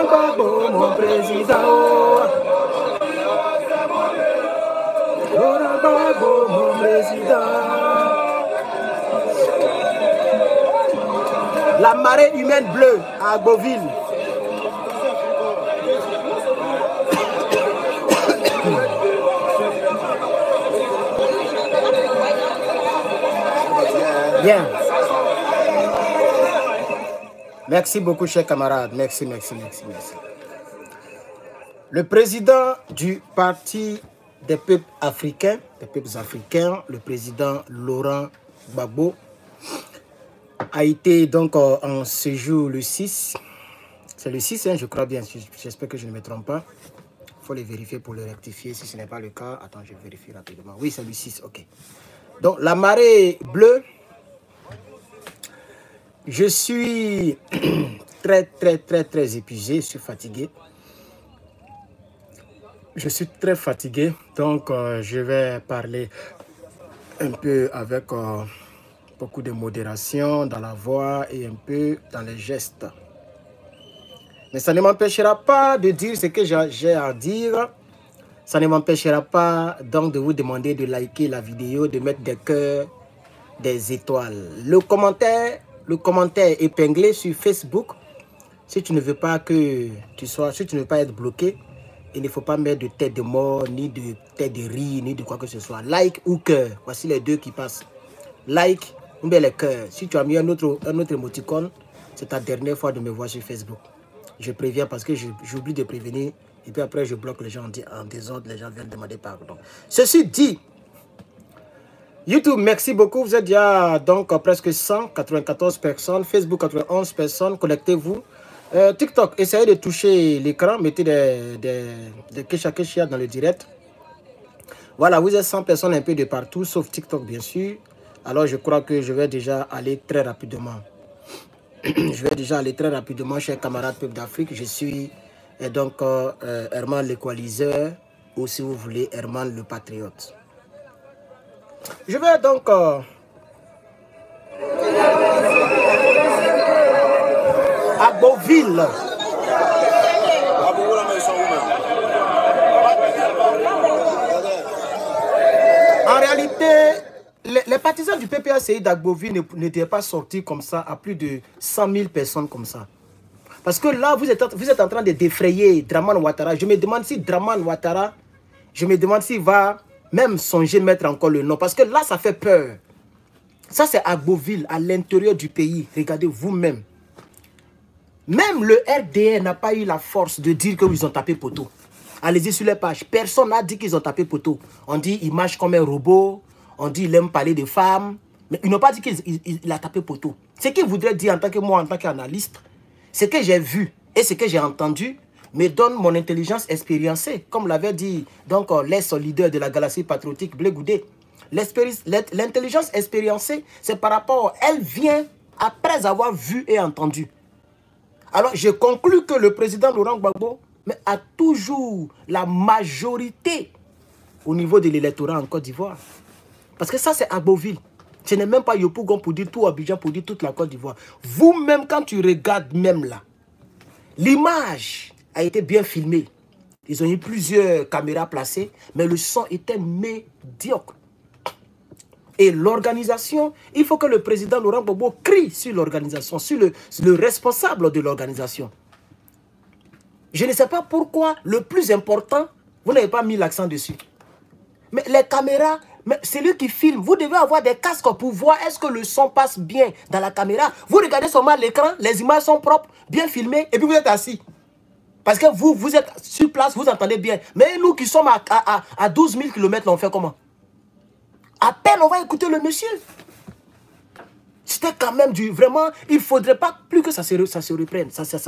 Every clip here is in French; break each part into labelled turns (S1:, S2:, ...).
S1: Laurent Gbagbo, mon président. Laurent Gbagbo, mon président. La marée humaine bleue à Beauville. Bien. Merci beaucoup, chers camarades. Merci. Le président du Parti des peuples africains, le président Laurent Gbagbo, a été donc en séjour le 6. C'est le 6, hein, je crois bien. J'espère que je ne me trompe pas. Il faut les vérifier pour le rectifier. Si ce n'est pas le cas, attends, je vérifie rapidement. Oui, c'est le 6, ok. Donc, la marée bleue. Je suis très épuisé, je suis fatigué. Je suis très fatigué, donc je vais parler un peu avec beaucoup de modération dans la voix et un peu dans les gestes. Mais ça ne m'empêchera pas de dire ce que j'ai à dire. Ça ne m'empêchera pas donc de vous demander de liker la vidéo, de mettre des cœurs, des étoiles. Le commentaire épinglé sur Facebook, si tu ne veux pas que tu sois, si tu ne veux pas être bloqué, il ne faut pas mettre de tête de mort, ni de tête de riz, ni de quoi que ce soit. Like ou cœur, voici les deux qui passent. Like ou bien les cœurs. Si tu as mis un autre émoticône, c'est ta dernière fois de me voir sur Facebook. Je préviens parce que j'oublie de prévenir et puis après je bloque les gens en désordre, les gens viennent demander pardon. Ceci dit, YouTube, merci beaucoup. Vous êtes déjà donc presque 194 personnes. Facebook, 91 personnes. Connectez-vous. TikTok, essayez de toucher l'écran. Mettez des Kesha dans le direct. Voilà, vous êtes 100 personnes un peu de partout, sauf TikTok, bien sûr. Alors, je crois que je vais déjà aller très rapidement. Je vais déjà aller très rapidement, chers camarades peuples d'Afrique. Je suis donc Herman le coaliseur, ou si vous voulez, Herman le patriote. Je vais donc à Beauville. En réalité, les partisans du PPACI d'Agboville n'étaient pas sortis comme ça à plus de 100 000 personnes comme ça. Parce que là, vous êtes en train de défrayer Dramane Ouattara. Je me demande si Dramane Ouattara, s'il va même songer mettre encore le nom. Parce que là, ça fait peur. Ça, c'est à Beauville, à l'intérieur du pays. Regardez vous-même. Même le RDR n'a pas eu la force de dire qu'ils ont tapé poteau. Allez-y sur les pages. Personne n'a dit qu'ils ont tapé poteau. On dit qu'il marche comme un robot. On dit qu'il aime parler de femmes. Mais ils n'ont pas dit qu'il a tapé poteau. Ce qu'il voudrait dire en tant que moi, en tant qu'analyste, ce que j'ai vu et ce que j'ai entendu me donne mon intelligence expériencée. Comme l'avait dit donc l'ex-leader de la galaxie patriotique, Blé Goudé. L'intelligence expériencée, c'est par rapport, elle vient après avoir vu et entendu. Alors, je conclus que le président Laurent Gbagbo a toujours la majorité au niveau de l'électorat en Côte d'Ivoire. Parce que ça, c'est à Beauville. Ce n'est même pas Yopougon pour dire tout Abidjan, pour dire toute la Côte d'Ivoire. Vous-même, quand tu regardes même là, l'image a été bien filmée. Ils ont eu plusieurs caméras placées, mais le son était médiocre. Et l'organisation, il faut que le président Laurent Gbagbo crie sur l'organisation, sur le responsable de l'organisation. Je ne sais pas pourquoi le plus important, vous n'avez pas mis l'accent dessus. Mais les caméras, c'est lui qui filme. Vous devez avoir des casques pour voir est-ce que le son passe bien dans la caméra. Vous regardez seulement l'écran, les images sont propres, bien filmées, et puis vous êtes assis. Parce que vous êtes sur place, vous entendez bien. Mais nous qui sommes à 12 000 km, on fait comment? À peine on va écouter le monsieur. C'était quand même du... Vraiment, il ne faudrait pas plus que ça se reprenne.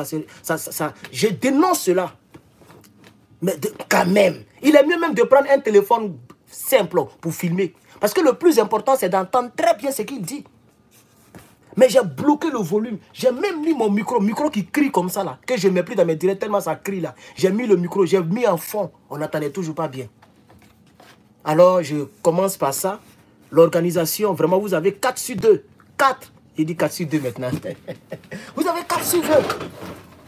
S1: Je dénonce cela. Mais quand même, il est mieux même de prendre un téléphone simple pour filmer. Parce que le plus important, c'est d'entendre très bien ce qu'il dit. Mais j'ai bloqué le volume. J'ai même mis mon micro qui crie comme ça, là, que je ne mets plus dans mes directs tellement ça crie là. J'ai mis le micro, j'ai mis en fond. On n'entendait toujours pas bien. Alors, je commence par ça. L'organisation, vraiment, vous avez 4 sur 2. 4. J'ai dit 4 sur 2 maintenant. Vous avez 4 sur 2. Parce que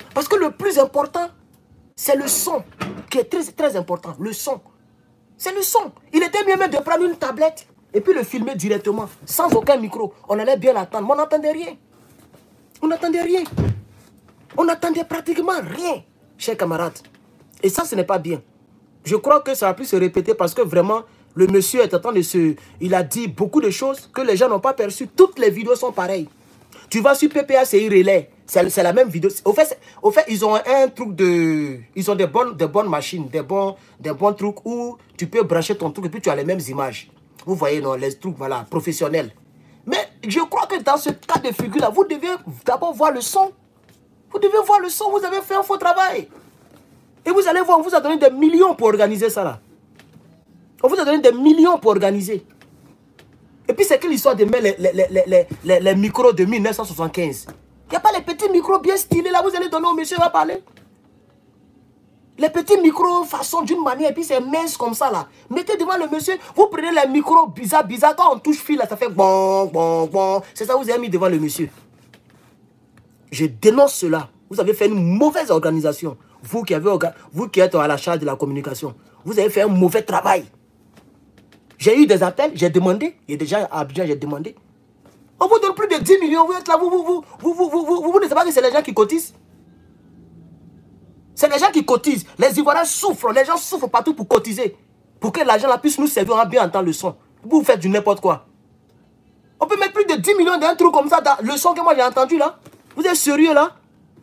S1: le plus important, c'est le son, qui est très, très important. Le son. C'est le son. Il était mieux même de prendre une tablette et puis le filmer directement, sans aucun micro. On allait bien l'attendre, mais on n'entendait rien. On n'entendait rien. On n'entendait pratiquement rien, chers camarades. Et ça, ce n'est pas bien. Je crois que ça a pu se répéter parce que vraiment, le monsieur est en train de se... Il a dit beaucoup de choses que les gens n'ont pas perçues. Toutes les vidéos sont pareilles. Tu vas sur PPACI Relais, c'est la même vidéo. Au fait, ils ont un truc de... Ils ont des bonnes machines, des bons trucs où tu peux brancher ton truc et puis tu as les mêmes images. Vous voyez, non, les trucs, voilà, professionnels. Mais je crois que dans ce cas de figure-là, vous devez d'abord voir le son. Vous devez voir le son, vous avez fait un faux travail. Et vous allez voir, on vous a donné des millions pour organiser ça là. On vous a donné des millions pour organiser. Et puis c'est que l'histoire de mettre les micros de 1975. Il n'y a pas les petits micros bien stylés là, vous allez donner au monsieur, va parler. Les petits micros façon d'une manière, et puis c'est mince comme ça là. Mettez devant le monsieur, vous prenez les micros bizarres, quand on touche fil là, ça fait bon, bon, bon. C'est ça que vous avez mis devant le monsieur. Je dénonce cela. Vous avez fait une mauvaise organisation. Vous qui êtes à la charge de la communication, vous avez fait un mauvais travail. J'ai eu des appels, j'ai demandé, il y a déjà à Abidjan, j'ai demandé. On vous donne plus de 10 millions, vous êtes là, vous ne savez pas que c'est les gens qui cotisent. C'est les gens qui cotisent. Les Ivoiriens souffrent, les gens souffrent partout pour cotiser. Pour que l'argent là puisse nous servir à bien entendre le son. Vous faites du n'importe quoi. On peut mettre plus de 10 millions d'un truc comme ça dans le son que moi j'ai entendu là. Vous êtes sérieux là?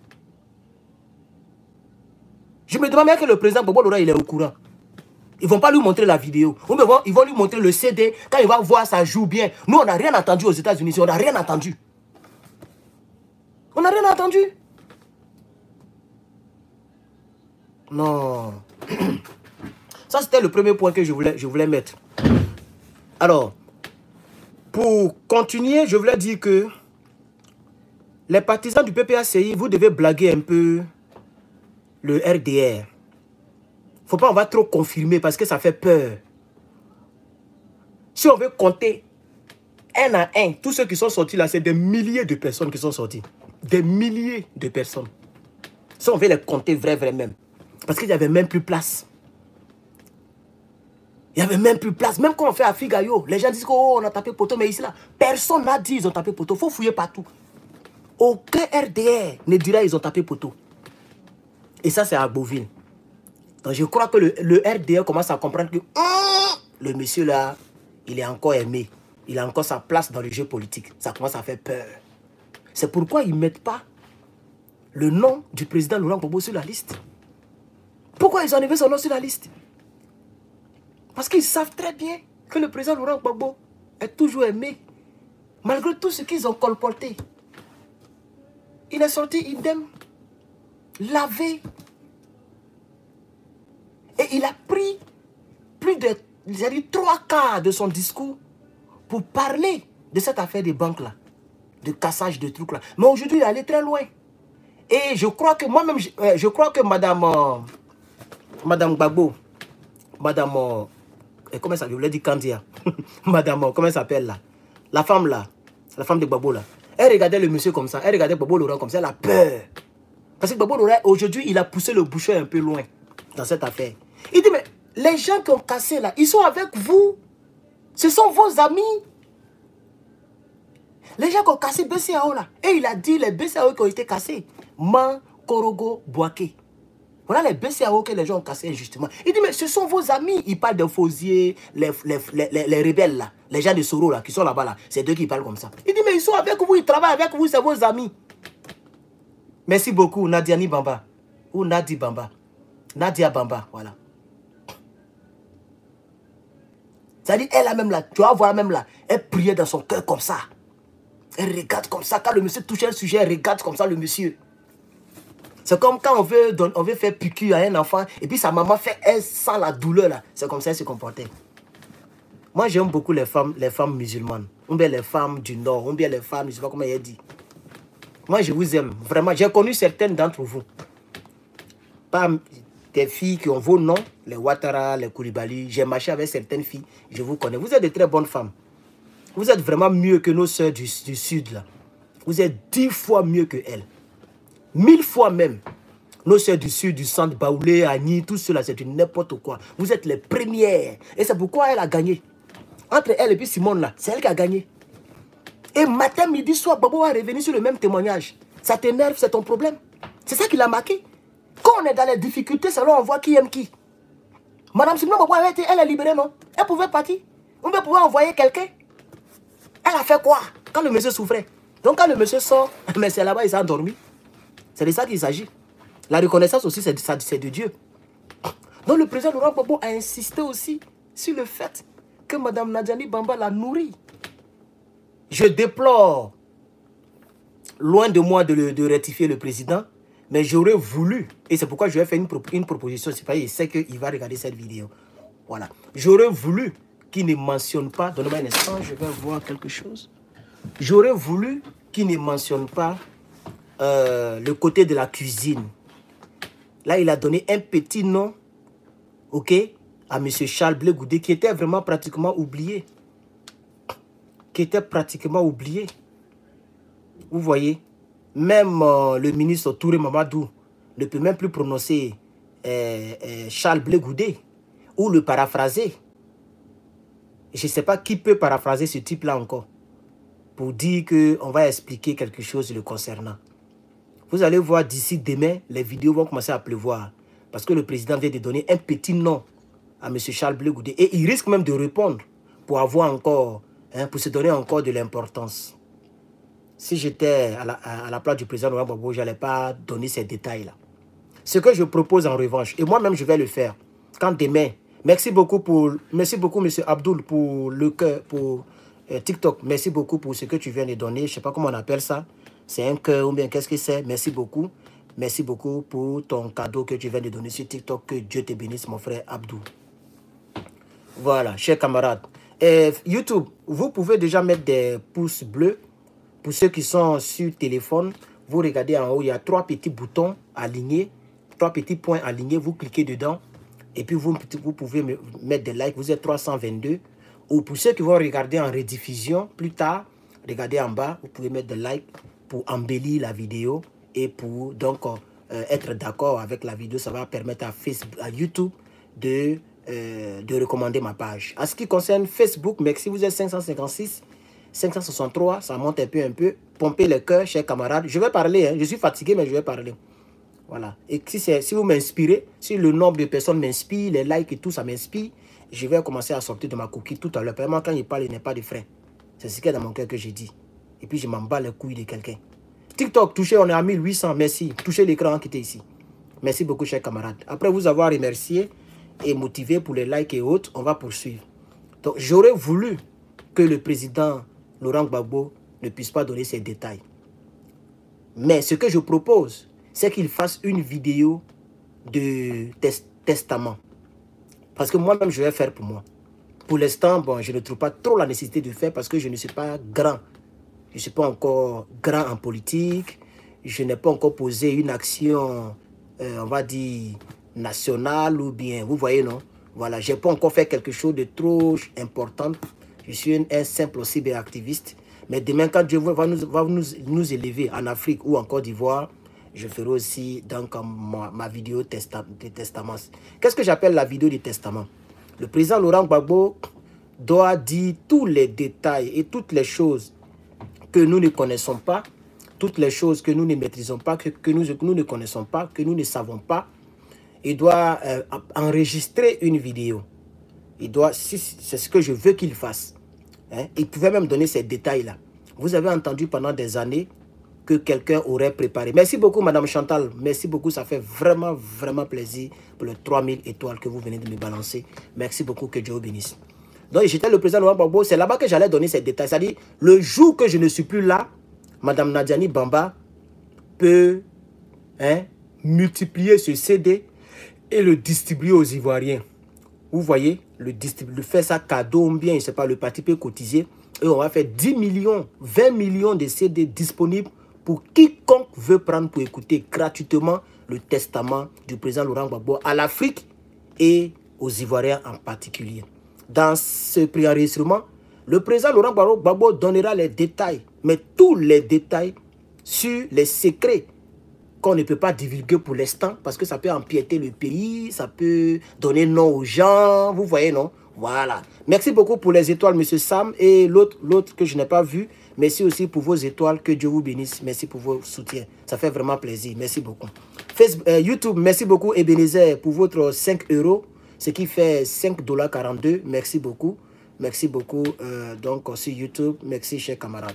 S1: Je me demande bien que le président Bobo Laura il est au courant. Ils ne vont pas lui montrer la vidéo. Ils vont lui montrer le CD. Quand il va voir, ça joue bien. Nous, on n'a rien entendu aux États-Unis. On n'a rien entendu. On n'a rien entendu. Non. Ça, c'était le premier point que je voulais mettre. Alors, pour continuer, je voulais dire que les partisans du PPACI, vous devez blaguer un peu le RDR. Faut pas, on va trop confirmer parce que ça fait peur. Si on veut compter un à un, tous ceux qui sont sortis là, c'est des milliers de personnes qui sont sorties. Des milliers de personnes. Si on veut les compter vrai même. Parce qu'il n'y avait même plus place. Il n'y avait même plus place. Même quand on fait à Figayo, les gens disent oh, on a tapé poteau, mais ici là, personne n'a dit ils ont tapé poteau. Il faut fouiller partout. Aucun RDR ne dira ils ont tapé poteau. Et ça, c'est à Beauville. Donc je crois que le RDR commence à comprendre que le monsieur là, il est encore aimé. Il a encore sa place dans le jeu politique. Ça commence à faire peur. C'est pourquoi ils ne mettent pas le nom du président Laurent Gbagbo sur la liste. Pourquoi ils ont enlevé son nom sur la liste? Parce qu'ils savent très bien que le président Laurent Gbagbo est toujours aimé. Malgré tout ce qu'ils ont colporté. Il est sorti idem. Lavé. Et il a pris plus de 3/4 de son discours pour parler de cette affaire des banques là, de cassage de trucs là. Mais aujourd'hui, il est allé très loin. Et je crois que moi-même, je crois que Madame Gbagbo, Madame, comment ça, je voulais dire Kandia, Madame, comment elle s'appelle là, la femme de Gbagbo là, elle regardait le monsieur comme ça, elle regardait Gbagbo Laurent comme ça, elle a peur. Parce que Gbagbo Laurent, aujourd'hui, il a poussé le bouchon un peu loin dans cette affaire. Il dit, mais les gens qui ont cassé là, ils sont avec vous. Ce sont vos amis. Les gens qui ont cassé BCAO là. Et il a dit les BCAO qui ont été cassés. Korogo, Boaké. Voilà les BCAO que les gens ont cassés injustement. Il dit, mais ce sont vos amis. Il parle de Fosier, les rebelles là. Les gens de Soro là, qui sont là-bas là. C'est eux qui parlent comme ça. Il dit, mais ils sont avec vous, ils travaillent avec vous, c'est vos amis. Merci beaucoup, Nadiani Bamba. Ou Nadi Bamba. Nadia Bamba, voilà. C'est-à-dire, elle a même là, tu vas voir même là, elle priait dans son cœur comme ça. Elle regarde comme ça. Quand le monsieur touche un sujet, elle regarde comme ça le monsieur. C'est comme quand on veut faire piqûre à un enfant, et puis sa maman fait, elle sent la douleur là. C'est comme ça qu'elle se comportait. Moi, j'aime beaucoup les femmes musulmanes. Ou bien les femmes du Nord, ou bien les femmes, je ne sais pas comment elle dit. Moi, je vous aime, vraiment. J'ai connu certaines d'entre vous. Pas des filles qui ont vos noms, les Ouattara, les Koulibaly. J'ai marché avec certaines filles, je vous connais. Vous êtes de très bonnes femmes. Vous êtes vraiment mieux que nos sœurs du Sud, là. Vous êtes 10 fois mieux que elles. 1000 fois même. Nos sœurs du sud, du centre, Baoulé, Agni, tout cela, c'est n'importe quoi. Vous êtes les premières. Et c'est pourquoi elle a gagné. Entre elle et puis Simone, là, c'est elle qui a gagné. Et matin, midi, soir, Babo va revenir sur le même témoignage. Ça t'énerve, c'est ton problème. C'est ça qui l'a marqué. Quand on est dans les difficultés, c'est là on voit qui aime qui. Madame Simone Babo, elle est libérée, non? Elle pouvait partir. On pouvait envoyer quelqu'un. Elle a fait quoi quand le monsieur souffrait? Donc quand le monsieur sort, mais c'est là-bas, il s'est endormi. C'est de ça qu'il s'agit. La reconnaissance aussi, c'est de Dieu. Donc le président Laurent Gbagbo a insisté aussi sur le fait que Mme Nadjani Bamba l'a nourri. Je déplore, loin de moi de rectifier le président, mais j'aurais voulu, et c'est pourquoi je vais faire une proposition, c'est pas, il sait qu'il va regarder cette vidéo. Voilà. J'aurais voulu qu'il ne mentionne pas, donnez-moi un instant, je vais voir quelque chose. J'aurais voulu qu'il ne mentionne pas le côté de la cuisine. Là, il a donné un petit nom, ok, à M. Charles Blé Goudé, qui était vraiment pratiquement oublié. Vous voyez, même le ministre Touré Mamadou ne peut même plus prononcer Charles Blé Goudé ou le paraphraser. Je ne sais pas qui peut paraphraser ce type-là encore pour dire qu'on va expliquer quelque chose le concernant. Vous allez voir d'ici demain, les vidéos vont commencer à pleuvoir. Parce que le président vient de donner un petit nom à M. Charles Blé Goudé. Et il risque même de répondre pour avoir encore, pour se donner encore de l'importance. Si j'étais à la place du président Laurent Gbagbo, je n'allais pas donner ces détails-là. Ce que je propose en revanche, et moi-même je vais le faire, quand demain, merci beaucoup M. Abdoul pour le cœur, pour TikTok, merci beaucoup pour ce que tu viens de donner, je ne sais pas comment on appelle ça, c'est un cœur ou bien qu'est-ce que c'est, merci beaucoup pour ton cadeau que tu viens de donner sur TikTok, que Dieu te bénisse mon frère Abdoul. Voilà, chers camarades. YouTube, vous pouvez déjà mettre des pouces bleus. Pour ceux qui sont sur téléphone, vous regardez en haut, il y a 3 petits boutons alignés, 3 petits points alignés, vous cliquez dedans. Et puis vous pouvez mettre des likes, vous êtes 322. Ou pour ceux qui vont regarder en rediffusion plus tard, regardez en bas, vous pouvez mettre des likes pour embellir la vidéo. Et pour donc être d'accord avec la vidéo, ça va permettre à YouTube de recommander ma page. En ce qui concerne Facebook, merci, vous êtes 556, 563, ça monte un peu. Pompez le cœur, chers camarades. Je vais parler, hein, je suis fatigué, mais je vais parler. Voilà. Et si vous m'inspirez, si le nombre de personnes m'inspire, les likes et tout, ça m'inspire, je vais commencer à sortir de ma coquille tout à l'heure. Vraiment, quand il parle, il n'est pas de frein. C'est ce qu'il y a dans mon cœur que j'ai dit. Et puis, je m'en bats les couilles de quelqu'un. TikTok, touché, on est à 1800, merci. Touchez l'écran qui était ici. Merci beaucoup, chers camarades. Après vous avoir remercié et motivé pour les likes et autres, on va poursuivre. Donc, j'aurais voulu que le président Laurent Gbagbo ne puisse pas donner ces détails. Mais ce que je propose, c'est qu'il fasse une vidéo de testament. Parce que moi-même, je vais faire pour moi. Pour l'instant, bon, je ne trouve pas trop la nécessité de faire parce que je ne suis pas grand. Je ne suis pas encore grand en politique. Je n'ai pas encore posé une action, on va dire, nationale ou bien, vous voyez, non? Voilà, je n'ai pas encore fait quelque chose de trop important. Je suis un simple cyberactiviste. Mais demain, quand Dieu va nous élever en Afrique ou en Côte d'Ivoire, je ferai aussi donc ma vidéo de testament. Qu'est-ce que j'appelle la vidéo du testament? Le président Laurent Gbagbo doit dire tous les détails et toutes les choses que nous ne connaissons pas, toutes les choses que nous ne maîtrisons pas, que nous ne connaissons pas, que nous ne savons pas. Il doit enregistrer une vidéo. C'est ce que je veux qu'il fasse. Hein? Il pouvait même donner ces détails-là. Vous avez entendu pendant des années que quelqu'un aurait préparé. Merci beaucoup, Madame Chantal. Merci beaucoup. Ça fait vraiment, vraiment plaisir pour les 3000 étoiles que vous venez de me balancer. Merci beaucoup. Que Dieu vous bénisse. Donc, j'étais le président Laurent Gbagbo. C'est là-bas que j'allais donner ces détails. C'est-à-dire, le jour que je ne suis plus là, Madame Nadjani Bamba peut multiplier ce CD et le distribuer aux Ivoiriens. Vous voyez, le faire ça cadeau, bien, je ne sais pas, le parti peut cotiser. Et on va faire 10 millions, 20 millions de CD disponibles pour quiconque veut prendre pour écouter gratuitement le testament du président Laurent Gbagbo à l'Afrique et aux Ivoiriens en particulier. Dans ce préenregistrement, le président Laurent Gbagbo donnera les détails, mais tous les détails sur les secrets qu'on ne peut pas divulguer pour l'instant, parce que ça peut empiéter le pays, ça peut donner nom aux gens, vous voyez, non? Voilà. Merci beaucoup pour les étoiles, monsieur Sam, et l'autre que je n'ai pas vu. Merci aussi pour vos étoiles, que Dieu vous bénisse. Merci pour vos soutiens, ça fait vraiment plaisir, merci beaucoup. Facebook, YouTube, merci beaucoup Ebenezer pour votre 5 €, ce qui fait 5,42 $, merci beaucoup. Merci beaucoup, donc sur YouTube, merci chers camarades.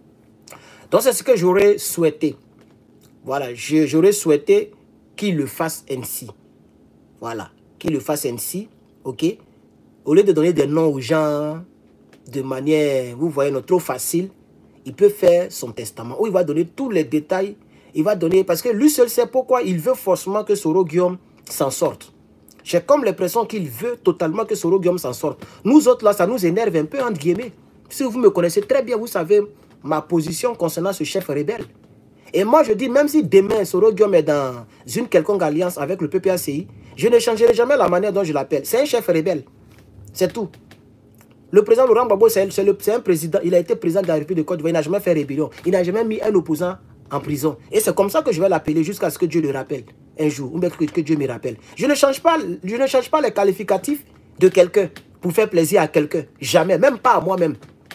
S1: Donc c'est ce que j'aurais souhaité. Voilà, j'aurais souhaité qu'il le fasse ainsi. Voilà, qu'il le fasse ainsi, ok? Au lieu de donner des noms aux gens de manière, vous voyez, non, trop facile, il peut faire son testament où il va donner tous les détails. Il va donner, parce que lui seul sait pourquoi il veut forcément que Soro Guillaume s'en sorte. J'ai comme l'impression qu'il veut totalement que Soro Guillaume s'en sorte. Nous autres là, ça nous énerve un peu, entre guillemets. Si vous me connaissez très bien, vous savez ma position concernant ce chef rebelle. Et moi, je dis, même si demain, Soro Guillaume est dans une quelconque alliance avec le PPACI, je ne changerai jamais la manière dont je l'appelle. C'est un chef rebelle. C'est tout. Le président Laurent Gbagbo, c'est un président. Il a été président de la République de Côte d'Ivoire. Il n'a jamais fait rébellion. Il n'a jamais mis un opposant en prison. Et c'est comme ça que je vais l'appeler jusqu'à ce que Dieu le rappelle un jour. Ou bien que Dieu me rappelle. Je ne change pas les qualificatifs de quelqu'un pour faire plaisir à quelqu'un. Jamais. Même pas à moi-même.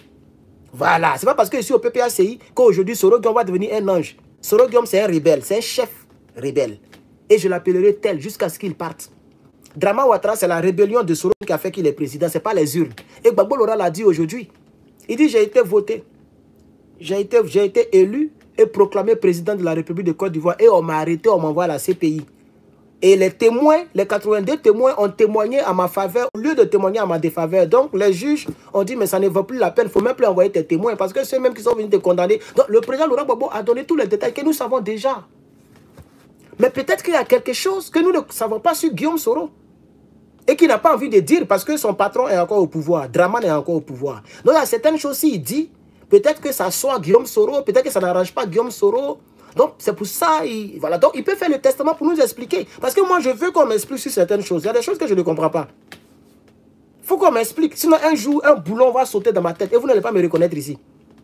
S1: Voilà. C'est pas parce que je suis au PPACI qu'aujourd'hui Soro Guillaume va devenir un ange. Soro Guillaume, c'est un rebelle. C'est un chef rebelle. Et je l'appellerai tel jusqu'à ce qu'il parte. Drama Ouattara, c'est la rébellion de Soro qui a fait qu'il est président. Ce n'est pas les urnes. Et Gbagbo Laurent l'a dit aujourd'hui. Il dit, j'ai été voté. J'ai été élu et proclamé président de la République de Côte d'Ivoire. Et on m'a arrêté, on m'envoie à la CPI. Et les témoins, les 82 témoins ont témoigné à ma faveur au lieu de témoigner à ma défaveur. Donc les juges ont dit, mais ça ne vaut plus la peine, il ne faut même plus envoyer tes témoins. Parce que ceux même qui sont venus te condamner. Donc le président Laurent Gbagbo a donné tous les détails que nous savons déjà. Mais peut-être qu'il y a quelque chose que nous ne savons pas sur Guillaume Soro. Et qu'il n'a pas envie de dire parce que son patron est encore au pouvoir. Draman est encore au pouvoir. Donc il y a certaines choses, s'il dit, peut-être que ça soit Guillaume Soro, peut-être que ça n'arrange pas Guillaume Soro. Donc c'est pour ça, voilà. Donc il peut faire le testament pour nous expliquer. Parce que moi je veux qu'on m'explique sur certaines choses. Il y a des choses que je ne comprends pas. Il faut qu'on m'explique. Sinon un jour, un boulon va sauter dans ma tête et vous n'allez pas me reconnaître ici.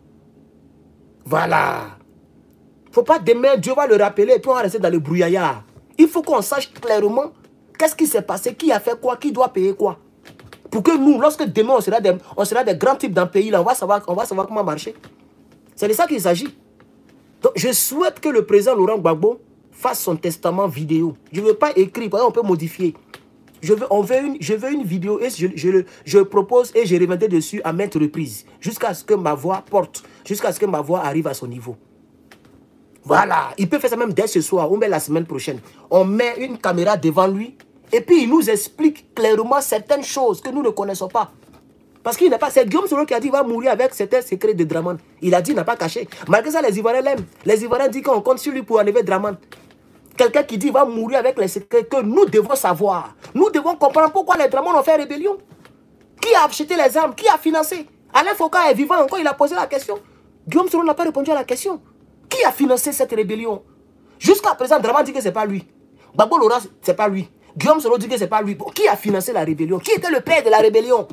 S1: Voilà. Il ne faut pas demain, Dieu va le rappeler et puis on va rester dans le brouillard. Il faut qu'on sache clairement qu'est-ce qui s'est passé, qui a fait quoi, qui doit payer quoi. Pour que nous, lorsque demain on sera des grands types dans le pays, là, on va savoir comment marcher. C'est de ça qu'il s'agit. Donc je souhaite que le président Laurent Gbagbo fasse son testament vidéo. Je ne veux pas écrire, parce qu'on peut modifier. Je veux une vidéo et je propose et je reviendrai dessus à maintes reprises. Jusqu'à ce que ma voix porte, jusqu'à ce que ma voix arrive à son niveau. Voilà, il peut faire ça même dès ce soir ou même la semaine prochaine. On met une caméra devant lui et puis il nous explique clairement certaines choses que nous ne connaissons pas. Parce qu'il n'a pas... C'est Guillaume Soro qui a dit qu'il va mourir avec certains secrets de Draman. Il a dit, il n'a pas caché. Malgré ça, les Ivoiriens l'aiment. Les Ivoiriens disent qu'on compte sur lui pour enlever Draman. Quelqu'un qui dit qu'il va mourir avec les secrets que nous devons savoir. Nous devons comprendre pourquoi les Draman ont fait rébellion. Qui a acheté les armes? Qui a financé? Alain Foucault est vivant encore, il a posé la question. Guillaume Soro n'a pas répondu à la question. Qui a financé cette rébellion? Jusqu'à présent, Draman dit que ce n'est pas lui. Gbagbo Laurent, ce n'est pas lui. Guillaume Soro dit que ce n'est pas lui. Bon, qui a financé la rébellion? Qui était le père de la rébellion?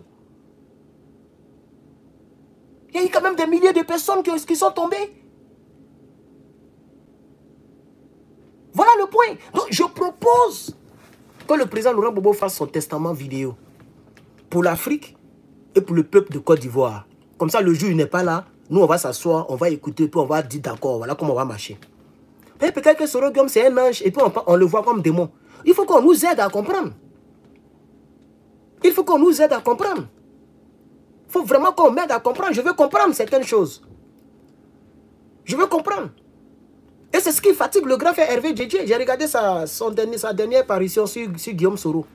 S1: Il y a eu quand même des milliers de personnes qui sont tombées. Voilà le point. Donc, je propose que le président Laurent Gbagbo fasse son testament vidéo pour l'Afrique et pour le peuple de Côte d'Ivoire. Comme ça, le jour où il n'est pas là, nous, on va s'asseoir, on va écouter, puis on va dire d'accord, voilà comment on va marcher. Peut-être que Soro Guillaume, c'est un ange, et puis on le voit comme démon. Il faut qu'on nous aide à comprendre. Il faut qu'on nous aide à comprendre. Il faut vraiment qu'on m'aide à comprendre. Je veux comprendre certaines choses. Je veux comprendre. Et c'est ce qui fatigue le grand frère Hervé Djedje. J'ai regardé sa dernière apparition sur Guillaume Soro.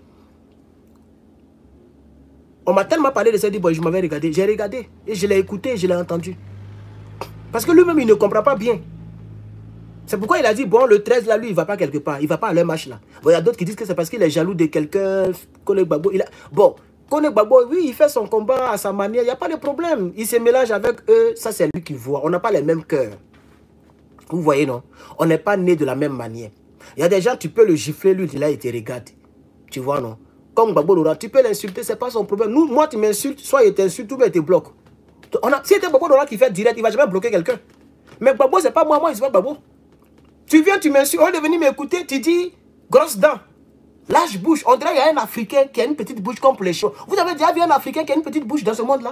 S1: On m'a tellement parlé de ça, je m'avais regardé. J'ai regardé et je l'ai écouté, je l'ai entendu. Parce que lui-même, il ne comprend pas bien. C'est pourquoi il a dit, bon, le 13, là, lui, il ne va pas quelque part. Il ne va pas à leur match, là. Bon, il y a d'autres qui disent que c'est parce qu'il est jaloux de quelqu'un. Kone Gbagbo, bon, Kone Gbagbo, oui, il fait son combat à sa manière. Il n'y a pas de problème. Il se mélange avec eux. Ça, c'est lui qui voit. On n'a pas les mêmes cœurs. Vous voyez, non? On n'est pas nés de la même manière. Il y a des gens, tu peux le gifler, lui, là, il te regarde. Tu vois, non? Comme Gbagbo Laurent, tu peux l'insulter, ce n'est pas son problème. Nous, moi, tu m'insultes, soit il t'insulte, ou bien il te bloque. Si c'était Gbagbo Laurent qui fait direct, il ne va jamais bloquer quelqu'un. Mais Gbagbo, ce n'est pas moi, c'est pas Gbagbo. Tu viens, tu m'insultes, on est venu m'écouter, tu dis, grosse dent, lâche bouche. On dirait qu'il y a un Africain qui a une petite bouche comme pour les chiots. Vous avez déjà vu un Africain qui a une petite bouche dans ce monde-là?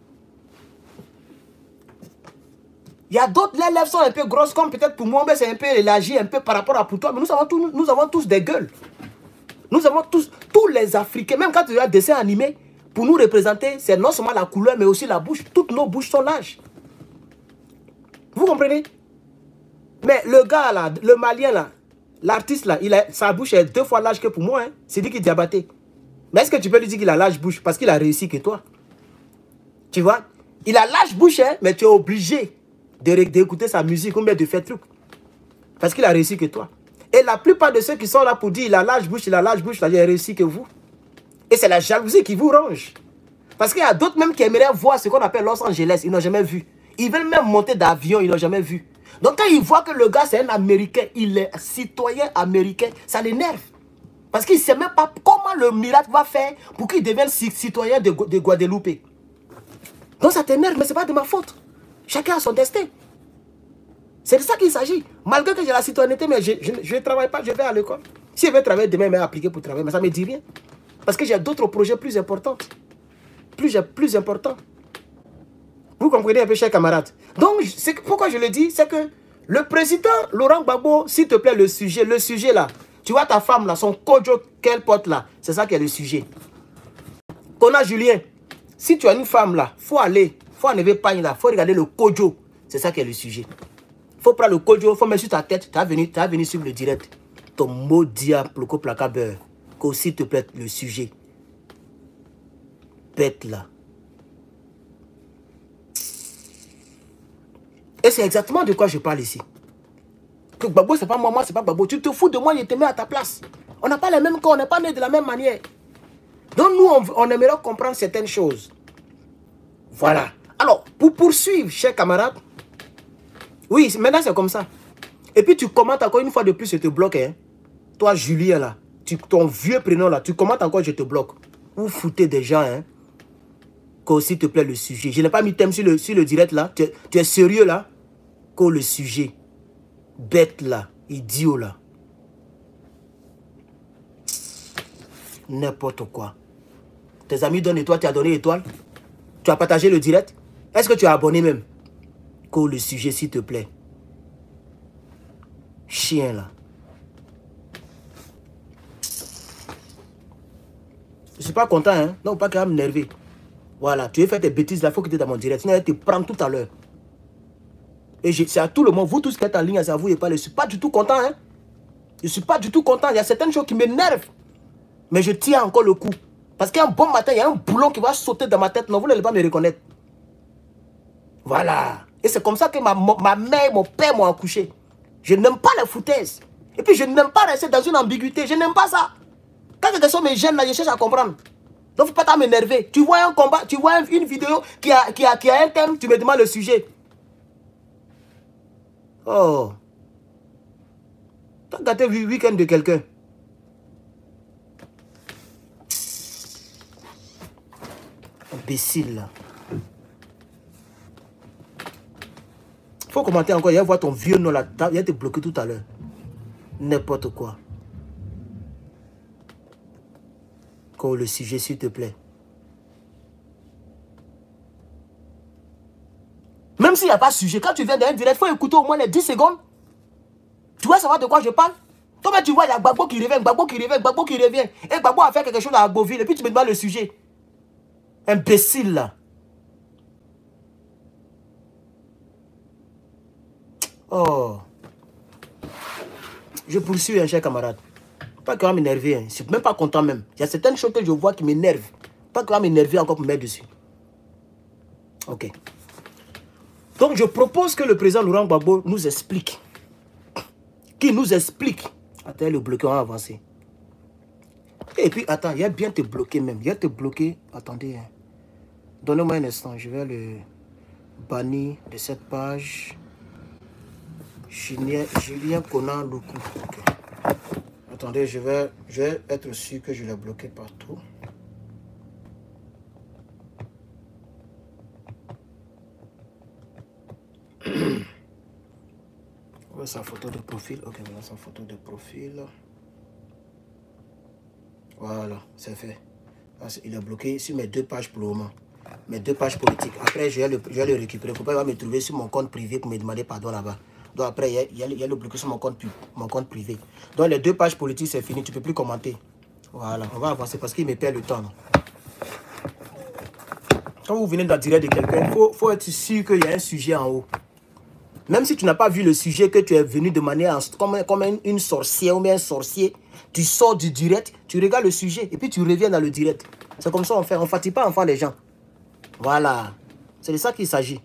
S1: Il y a d'autres, les lèvres sont un peu grosses, comme peut-être pour moi, mais c'est un peu élargi, un peu par rapport à pour toi. Mais nous avons tous des gueules. Nous avons tous les Africains, même quand tu as un dessin animé, pour nous représenter, c'est non seulement la couleur, mais aussi la bouche. Toutes nos bouches sont larges. Vous comprenez? Mais le gars là, le Malien là, l'artiste là, sa bouche est 2 fois large que pour moi. Hein. C'est dit qu'il est diabaté. Mais est-ce que tu peux lui dire qu'il a large bouche parce qu'il a réussi que toi? Tu vois? Il a large bouche, hein, mais tu es obligé d'écouter sa musique ou bien de faire truc. Parce qu'il a réussi que toi. Et la plupart de ceux qui sont là pour dire il a large bouche, il a réussi que vous. Et c'est la jalousie qui vous range. Parce qu'il y a d'autres même qui aimeraient voir ce qu'on appelle Los Angeles. Ils n'ont jamais vu. Ils veulent même monter d'avion. Ils n'ont jamais vu. Donc quand ils voient que le gars c'est un Américain, il est citoyen américain, ça l'énerve. Parce qu'il ne sait même pas comment le miracle va faire pour qu'il devienne citoyen de Guadeloupe. Donc ça t'énerve, mais ce n'est pas de ma faute. Chacun a son destin. C'est de ça qu'il s'agit. Malgré que j'ai la citoyenneté, mais je ne travaille pas, je vais à l'école. Si je vais travailler demain, je vais appliquer pour travailler, mais ça ne me dit rien. Parce que j'ai d'autres projets plus importants. Plus importants. Vous comprenez un peu, chers camarades. Donc, pourquoi je le dis, c'est que le président Laurent Gbagbo, s'il te plaît, le sujet là, tu vois ta femme là, son kojo qu'elle porte là, c'est ça qui est le sujet. Kona Julien, si tu as une femme là, faut enlever pagne là, faut regarder le kojo, c'est ça qui est le sujet. Faut prendre le kojo, faut mettre sur ta tête, tu as venu sur le direct. Ton maudit ploco placa beurre, s'il te plaît, le sujet. Bête là. Et c'est exactement de quoi je parle ici. Que Gbagbo, c'est pas moi, c'est pas Gbagbo. Tu te fous de moi, je te mets à ta place. On n'a pas les mêmes corps, on n'est pas nés de la même manière. Donc nous, on aimerait comprendre certaines choses. Voilà. Alors, pour poursuivre, chers camarades, oui, maintenant c'est comme ça. Et puis tu commentes encore une fois de plus, je te bloque. Hein. Toi, Julien, là, ton vieux prénom, là, tu commentes encore, je te bloque. Vous foutez des gens, hein. S'il te plaît, le sujet. Je n'ai pas mis thème sur le direct, là. Tu es sérieux, là? Le sujet. Bête, là. Idiot, là. N'importe quoi. Tes amis donnent étoile, tu as donné étoile. Tu as partagé le direct. Est-ce que tu as abonné même? Le sujet, s'il te plaît. Chien, là. Je suis pas content, hein. Non, pas quand même m'énerver. Voilà, tu veux faire tes bêtises là, il faut que tu es dans mon direct. Sinon, je te prends tout à l'heure. Et c'est à tout le monde, vous tous qui êtes en ligne, c'est à vous et pas. Je ne suis pas du tout content, hein. Je ne suis pas du tout content. Il y a certaines choses qui m'énervent. Mais je tiens encore le coup. Parce qu'un bon matin, il y a un boulon qui va sauter dans ma tête. Non, vous n'allez pas me reconnaître. Voilà. Et c'est comme ça que ma mère et mon père m'ont accouché. Je n'aime pas les foutaises. Et puis, je n'aime pas rester dans une ambiguïté. Je n'aime pas ça. Quand ce sont mes gènes là, je cherche à comprendre. Donc, il ne faut pas m'énerver. Tu vois un combat, tu vois une vidéo qui a un thème, tu me demandes le sujet. Oh. Tu as gâté le week-end de quelqu'un. Imbécile, là. Faut commenter encore. Il va voir ton vieux nom là. Il va te bloquer tout à l'heure. N'importe quoi. Le sujet, s'il te plaît. Même s'il n'y a pas de sujet, quand tu viens d'un direct, il faut écouter au moins les 10 secondes. Tu vois savoir de quoi je parle? Toi, tu vois, il y a Gbagbo qui revient, Gbagbo qui revient, Gbagbo qui revient. Et Gbagbo a fait quelque chose à Beauville. Et puis tu me demandes le sujet. Imbécile, là. Oh. Je poursuis, cher camarade. Pas qu'il va m'énerver. Hein. Je ne suis même pas content même. Il y a certaines choses que je vois qui m'énervent. Pas qu'il va m'énerver encore pour me mettre dessus. Ok. Donc, je propose que le président Laurent Gbagbo nous explique. Qu'il nous explique. Attends, le bloqué, on va avancer. Et puis, attends, il va bien te bloquer même. Il va te bloquer. Attendez. Hein. Donnez-moi un instant. Je vais le bannir de cette page. Julien Conan Loukou. Okay. Attendez, je vais être sûr que je l'ai bloqué partout. On va sa photo de profil. Ok, voilà sa photo de profil. Voilà, c'est fait. Il est bloqué sur mes 2 pages pour le moment. Mes 2 pages politiques. Après, je vais le récupérer. Il ne faut pas me trouver sur mon compte privé pour me demander pardon là-bas. Donc après, il y a le bloqué sur mon compte privé. Donc les 2 pages politiques, c'est fini. Tu ne peux plus commenter. Voilà, on va avancer parce qu'il me perd le temps. Là. Quand vous venez dans le direct de quelqu'un, il faut être sûr qu'il y a un sujet en haut. Même si tu n'as pas vu le sujet que tu es venu de manière comme une sorcière ou bien un sorcier, tu sors du direct, tu regardes le sujet et puis tu reviens dans le direct. C'est comme ça on fait. On ne fatigue pas enfin les gens. Voilà. C'est de ça qu'il s'agit.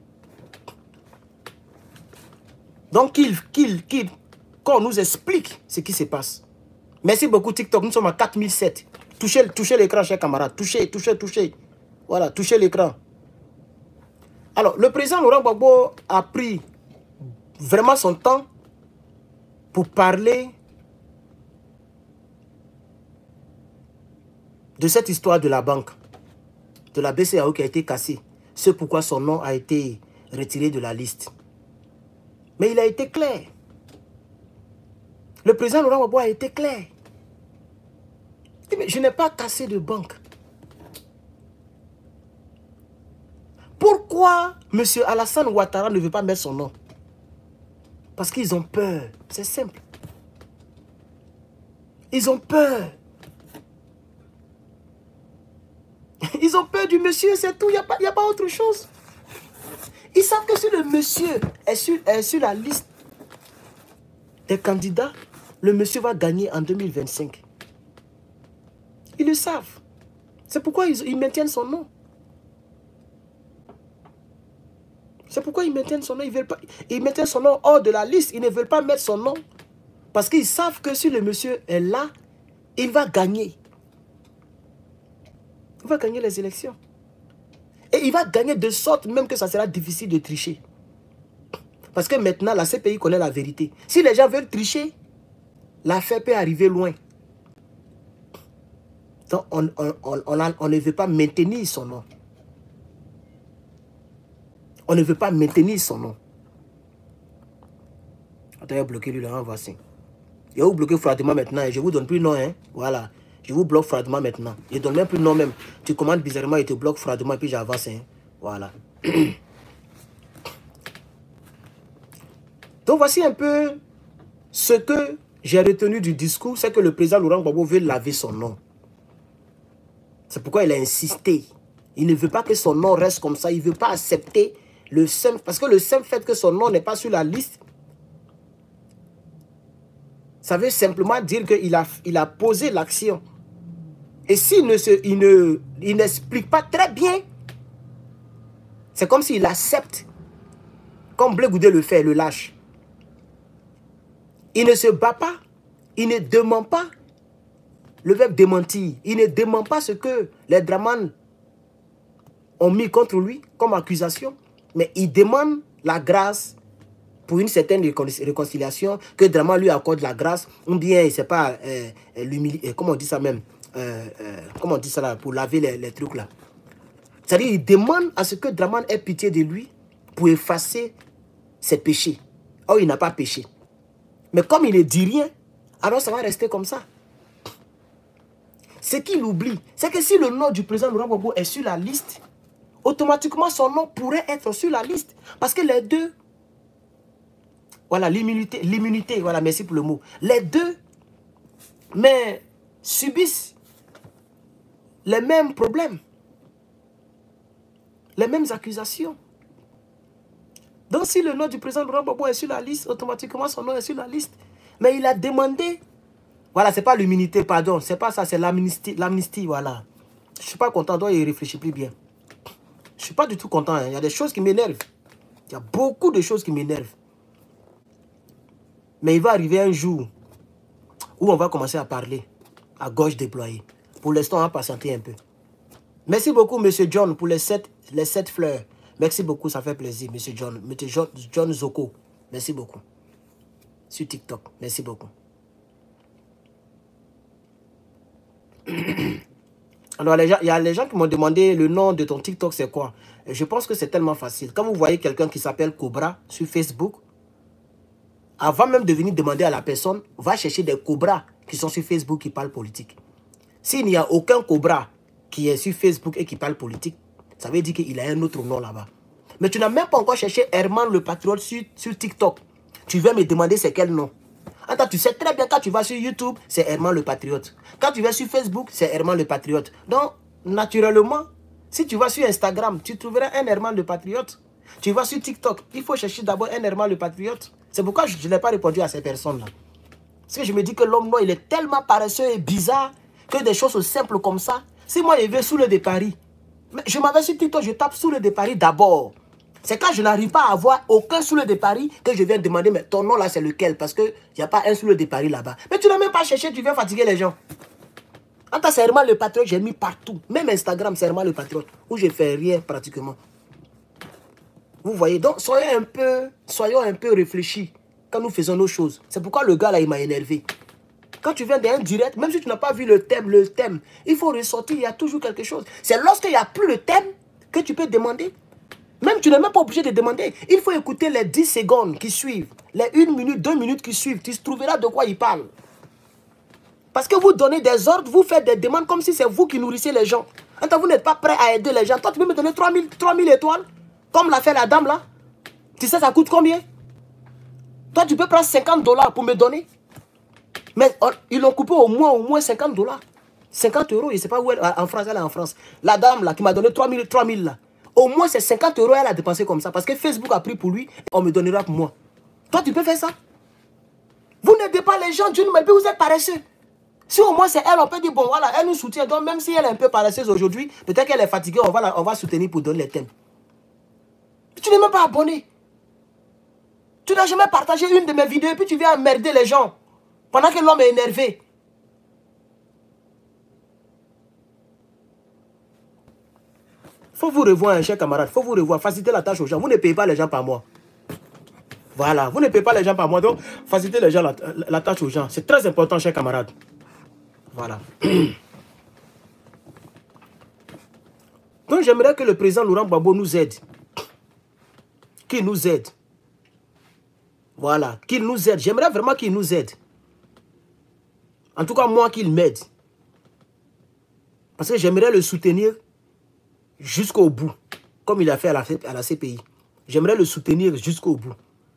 S1: Donc qu'on nous explique ce qui se passe. Merci beaucoup TikTok. Nous sommes à 4007. Touchez l'écran, chers camarades. Touchez. Voilà, touchez l'écran. Alors, le président Laurent Gbagbo a pris vraiment son temps pour parler de cette histoire de la banque, de la BCEAO qui a été cassée. C'est pourquoi son nom a été retiré de la liste. Mais il a été clair. Le président Laurent Gbagbo a été clair. Il dit, mais je n'ai pas cassé de banque. Pourquoi M. Alassane Ouattara ne veut pas mettre son nom? Parce qu'ils ont peur. C'est simple. Ils ont peur. Ils ont peur du monsieur, c'est tout. Il n'y a pas autre chose. Ils savent que si le monsieur est sur la liste des candidats, le monsieur va gagner en 2025. Ils le savent. C'est pourquoi ils maintiennent son nom. C'est pourquoi ils maintiennent son nom. Ils maintiennent son nom hors de la liste. Ils ne veulent pas mettre son nom. Parce qu'ils savent que si le monsieur est là, il va gagner. Il va gagner les élections. Et il va gagner de sorte même que ça sera difficile de tricher. Parce que maintenant, la CPI connaît la vérité. Si les gens veulent tricher, l'affaire peut arriver loin. Donc, on ne veut pas maintenir son nom. On ne veut pas maintenir son nom. Attends, bloquer lui là, voici. Je vais vous bloquer froidement maintenant et je ne vous donne plus nom. Hein? Voilà. Je vous bloque froidement maintenant. Je ne donne même plus nom même. Tu commandes bizarrement et te bloque froidement et puis j'avance. Hein? Voilà. Donc voici un peu ce que j'ai retenu du discours. C'est que le président Laurent Gbagbo veut laver son nom. C'est pourquoi il a insisté. Il ne veut pas que son nom reste comme ça. Il ne veut pas accepter le simple. Parce que le simple fait que son nom n'est pas sur la liste, ça veut simplement dire qu'il a posé l'action. Et s'il n'explique pas très bien, c'est comme s'il accepte. Comme Blé Goudé le fait, le lâche. Il ne se bat pas. Il ne demande pas le verbe démentir. Il ne demande pas ce que les Draman ont mis contre lui comme accusation. Mais il demande la grâce pour une certaine réconciliation, que Draman lui accorde la grâce, ou bien, c'est pas, comment on dit ça même, comment on dit ça là, pour laver les trucs là. C'est-à-dire, il demande à ce que Draman ait pitié de lui pour effacer ses péchés. Or, il n'a pas péché. Mais comme il ne dit rien, alors ça va rester comme ça. Ce qu'il oublie, c'est que si le nom du président Laurent Gbagbo est sur la liste, automatiquement son nom pourrait être sur la liste. Parce que les deux, voilà, l'immunité, voilà, merci pour le mot. Les deux, mais subissent les mêmes problèmes, les mêmes accusations. Donc si le nom du président Laurent Gbagbo est sur la liste, automatiquement son nom est sur la liste. Mais il a demandé, voilà, c'est pas l'immunité, pardon, c'est pas ça, c'est l'amnistie, voilà. Je suis pas content, donc il réfléchit plus bien. Je suis pas du tout content, hein. Il y a des choses qui m'énervent. Il y a beaucoup de choses qui m'énervent. Mais il va arriver un jour où on va commencer à parler à gauche déployée. Pour l'instant, on va patienter un peu. Merci beaucoup, M. John, pour les 7 fleurs. Merci beaucoup, ça fait plaisir, M. John. M. John Zoko, merci beaucoup. Sur TikTok, merci beaucoup. Alors, il y a les gens qui m'ont demandé le nom de ton TikTok, c'est quoi? Je pense que c'est tellement facile. Quand vous voyez quelqu'un qui s'appelle Cobra sur Facebook, avant même de venir demander à la personne, va chercher des cobras qui sont sur Facebook qui parlent politique. S'il n'y a aucun cobra qui est sur Facebook et qui parle politique, ça veut dire qu'il a un autre nom là-bas. Mais tu n'as même pas encore cherché Herman le Patriote sur TikTok. Tu vas me demander c'est quel nom. Attends, tu sais très bien quand tu vas sur YouTube, c'est Herman le Patriote. Quand tu vas sur Facebook, c'est Herman le Patriote. Donc, naturellement, si tu vas sur Instagram, tu trouveras un Herman le Patriote. Tu vas sur TikTok, il faut chercher d'abord un Herman le Patriote. C'est pourquoi je n'ai pas répondu à ces personnes-là. Parce que je me dis que l'homme noir, il est tellement paresseux et bizarre que des choses simples comme ça. Si moi, je vais sous le de Paris, mais je m'avais sur TikTok, je tape sous le de Paris d'abord. C'est quand je n'arrive pas à avoir aucun soule de Paris que je viens demander, mais ton nom là c'est lequel? Parce qu'il n'y a pas un soule de Paris là-bas. Mais tu n'as même pas cherché, tu viens fatiguer les gens. En tant que c'est Herman le Patriote, j'ai mis partout. Même Instagram, c'est Herman le Patriote, où je ne fais rien pratiquement. Vous voyez, donc soyons un peu réfléchis quand nous faisons nos choses. C'est pourquoi le gars là, il m'a énervé. Quand tu viens d'un direct, même si tu n'as pas vu le thème, il faut ressortir, il y a toujours quelque chose. C'est lorsqu'il n'y a plus le thème que tu peux demander. Même tu n'es même pas obligé de demander. Il faut écouter les 10 secondes qui suivent. Les 1 minute, 2 minutes qui suivent. Tu trouveras de quoi il parle. Parce que vous donnez des ordres, vous faites des demandes comme si c'est vous qui nourrissez les gens. Attends, vous n'êtes pas prêt à aider les gens. Toi, tu peux me donner 3000 étoiles, comme l'a fait la dame là. Tu sais, ça coûte combien? Toi, tu peux prendre 50 $ pour me donner. Mais ils l'ont coupé au moins 50 $. 50 €, je ne sais pas où elle est. En France, elle est en France. La dame là, qui m'a donné 3000 là. Au moins, c'est 50 € elle a dépensé comme ça. Parce que Facebook a pris pour lui, on me donnera pour moi. Toi, tu peux faire ça? Vous n'aidez pas les gens d'une mais puis vous êtes paresseux. Si au moins c'est elle, on peut dire, bon voilà, elle nous soutient. Donc même si elle est un peu paresseuse aujourd'hui, peut-être qu'elle est fatiguée, on va soutenir pour donner les thèmes. Tu n'es même pas abonné. Tu n'as jamais partagé une de mes vidéos et puis tu viens emmerder les gens. Pendant que l'homme est énervé. Faut vous revoir, chers camarades. Faut vous revoir. Faciliter la tâche aux gens. Vous ne payez pas les gens par mois. Voilà. Vous ne payez pas les gens par mois. Donc, faciliter les gens la tâche aux gens. C'est très important, chers camarades. Voilà. Donc, j'aimerais que le président Laurent Gbagbo nous aide. Qu'il nous aide. Voilà. Qu'il nous aide. J'aimerais vraiment qu'il nous aide. En tout cas, moi, qu'il m'aide. Parce que j'aimerais le soutenir jusqu'au bout, comme il a fait à la CPI. J'aimerais le soutenir jusqu'au bout.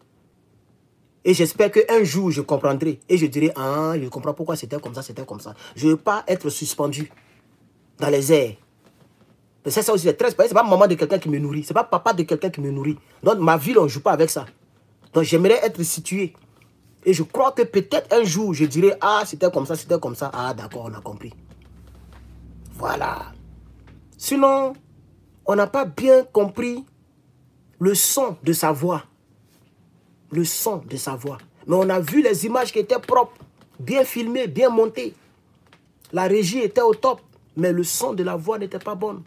S1: Et j'espère qu'un jour, je comprendrai. Et je dirai, ah, je comprends pourquoi c'était comme ça, c'était comme ça. Je ne veux pas être suspendu dans les airs. C'est ça aussi, c'est très... C'est pas maman de quelqu'un qui me nourrit. C'est pas papa de quelqu'un qui me nourrit. Donc, ma vie, on ne joue pas avec ça. Donc, j'aimerais être situé. Et je crois que peut-être un jour, je dirai, ah, c'était comme ça, c'était comme ça. Ah, d'accord, on a compris. Voilà. Sinon... on n'a pas bien compris le son de sa voix. Le son de sa voix. Mais on a vu les images qui étaient propres, bien filmées, bien montées. La régie était au top, mais le son de la voix n'était pas bon.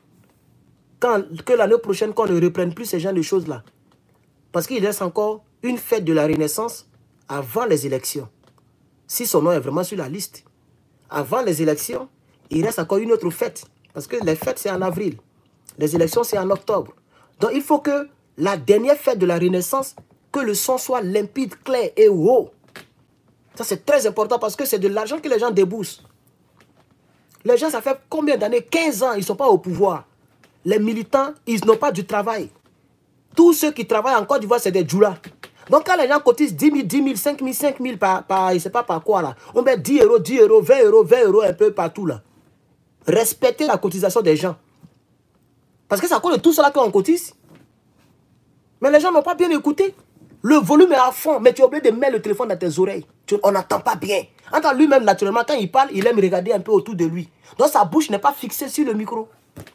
S1: Que l'année prochaine, qu'on ne reprenne plus ces genres de choses-là. Parce qu'il reste encore une fête de la Renaissance avant les élections. Si son nom est vraiment sur la liste. Avant les élections, il reste encore une autre fête. Parce que les fêtes, c'est en avril. Les élections, c'est en octobre. Donc, il faut que la dernière fête de la Renaissance, que le son soit limpide, clair et haut. Ça, c'est très important parce que c'est de l'argent que les gens déboursent. Les gens, ça fait combien d'années? 15 ans, ils ne sont pas au pouvoir. Les militants, ils n'ont pas du travail. Tous ceux qui travaillent en Côte d'Ivoire, c'est des djoulas. Donc, quand les gens cotisent 10 000, 10 000, 5 000, 5 000 par je ne sais pas par quoi, là. On met 10 €, 10 €, 20 €, 20 € un peu partout, là. Respectez la cotisation des gens. Parce que c'est à cause de tout cela qu'on cotise. Mais les gens n'ont pas bien écouté. Le volume est à fond, mais tu es obligé de mettre le téléphone dans tes oreilles. On n'entend pas bien. Entends lui-même, naturellement, quand il parle, il aime regarder un peu autour de lui. Donc sa bouche n'est pas fixée sur le micro.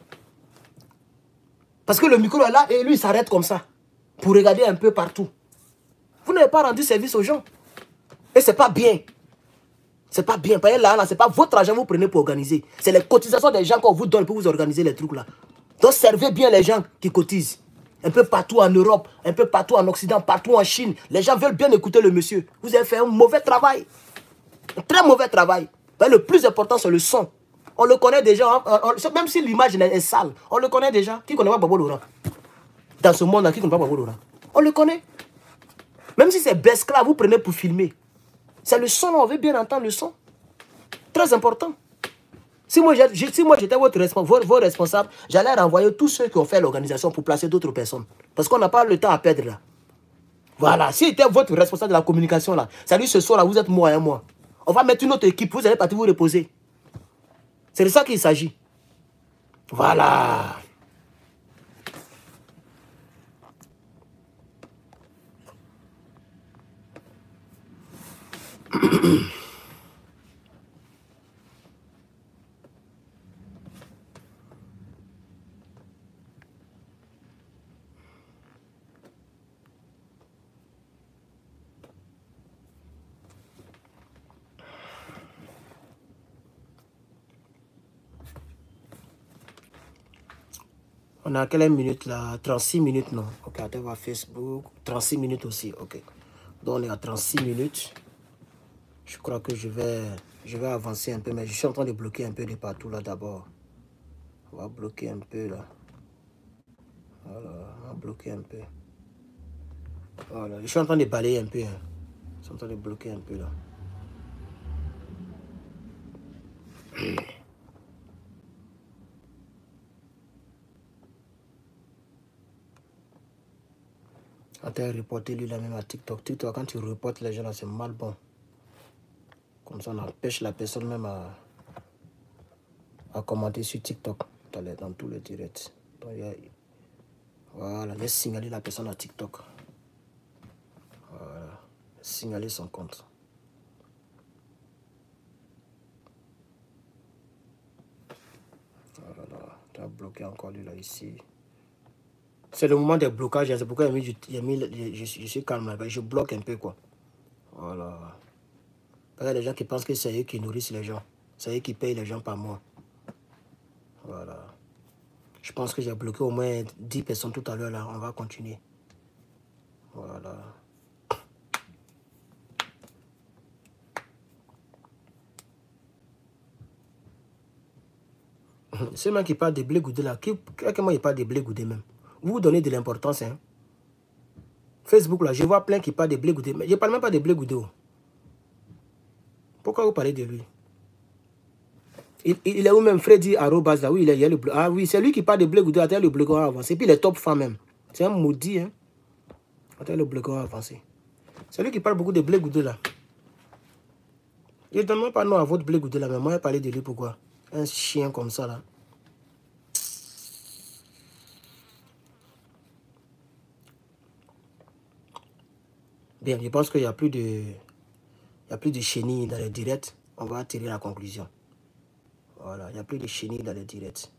S1: Parce que le micro est là et lui, il s'arrête comme ça. Pour regarder un peu partout. Vous n'avez pas rendu service aux gens. Et c'est pas bien. C'est pas bien. Parce que là, c'est pas votre argent que vous prenez pour organiser. C'est les cotisations des gens qu'on vous donne pour vous organiser les trucs là. Donc servez bien les gens qui cotisent. Un peu partout en Europe, un peu partout en Occident, partout en Chine. Les gens veulent bien écouter le monsieur. Vous avez fait un mauvais travail. Un très mauvais travail. Mais le plus important, c'est le son. On le connaît déjà. Même si l'image est sale, on le connaît déjà. Qui connaît pas Gbagbo Laurent? Dans ce monde-là, qui connaît pas Gbagbo Laurent? On le connaît. Même si c'est Bescla, vous prenez pour filmer. C'est le son, on veut bien entendre le son. Très important. Si moi j'étais vos responsables, j'allais renvoyer tous ceux qui ont fait l'organisation pour placer d'autres personnes. Parce qu'on n'a pas le temps à perdre là. Voilà, si c'était votre responsable de la communication là, salut ce soir là, vous êtes moi et moi. On va mettre une autre équipe, vous allez partir vous reposer. C'est de ça qu'il s'agit. Voilà. On a quelle minute là? 36 minutes, non? Ok, attends, on va Facebook. 36 minutes aussi, ok. Donc on est à 36 minutes. Je crois que je vais avancer un peu, mais je suis en train de bloquer un peu de partout là d'abord. On va bloquer un peu là. Voilà, on va bloquer un peu. Voilà, je suis en train de balayer un peu. Hein. Je suis en train de bloquer un peu là. Attends, reporter lui là même à TikTok. TikTok, quand tu reportes les gens là, c'est mal bon. Comme ça, on empêche la personne même à commenter sur TikTok dans tous les directs. Donc, voilà, laisse signaler la personne à TikTok. Voilà, signaler son compte. Voilà, tu as bloqué encore lui là ici. C'est le moment des blocages, c'est pourquoi je suis calme, je bloque un peu quoi. Voilà. Il y a des gens qui pensent que c'est eux qui nourrissent les gens. C'est eux qui payent les gens par mois. Voilà. Je pense que j'ai bloqué au moins 10 personnes tout à l'heure là. On va continuer. Voilà. Ceux qui parlent de blé goudé là, quelqu'un il parle de blé goudé même. Vous vous donnez de l'importance. Hein. Facebook là, je vois plein qui parlent de blé goudé. Mais je ne parle même pas de blé goudé. Pourquoi vous parlez de lui? Il est où même Freddy Arobas là? Oui, il y a le bleu. Ah oui, c'est lui qui parle de blé goudé. Attends, le blé goudé avancé. Puis il est top fan même. C'est un maudit. Hein. Attends, le blé goudé avancé. C'est lui qui parle beaucoup de blé goudé là. Je ne donne pas nom à votre blé goudé là, mais moi je parlé de lui pourquoi? Un chien comme ça là. Bien, je pense qu'il n'y a plus de chenilles dans les directs. On va tirer la conclusion. Voilà, il n'y a plus de chenilles dans les directs.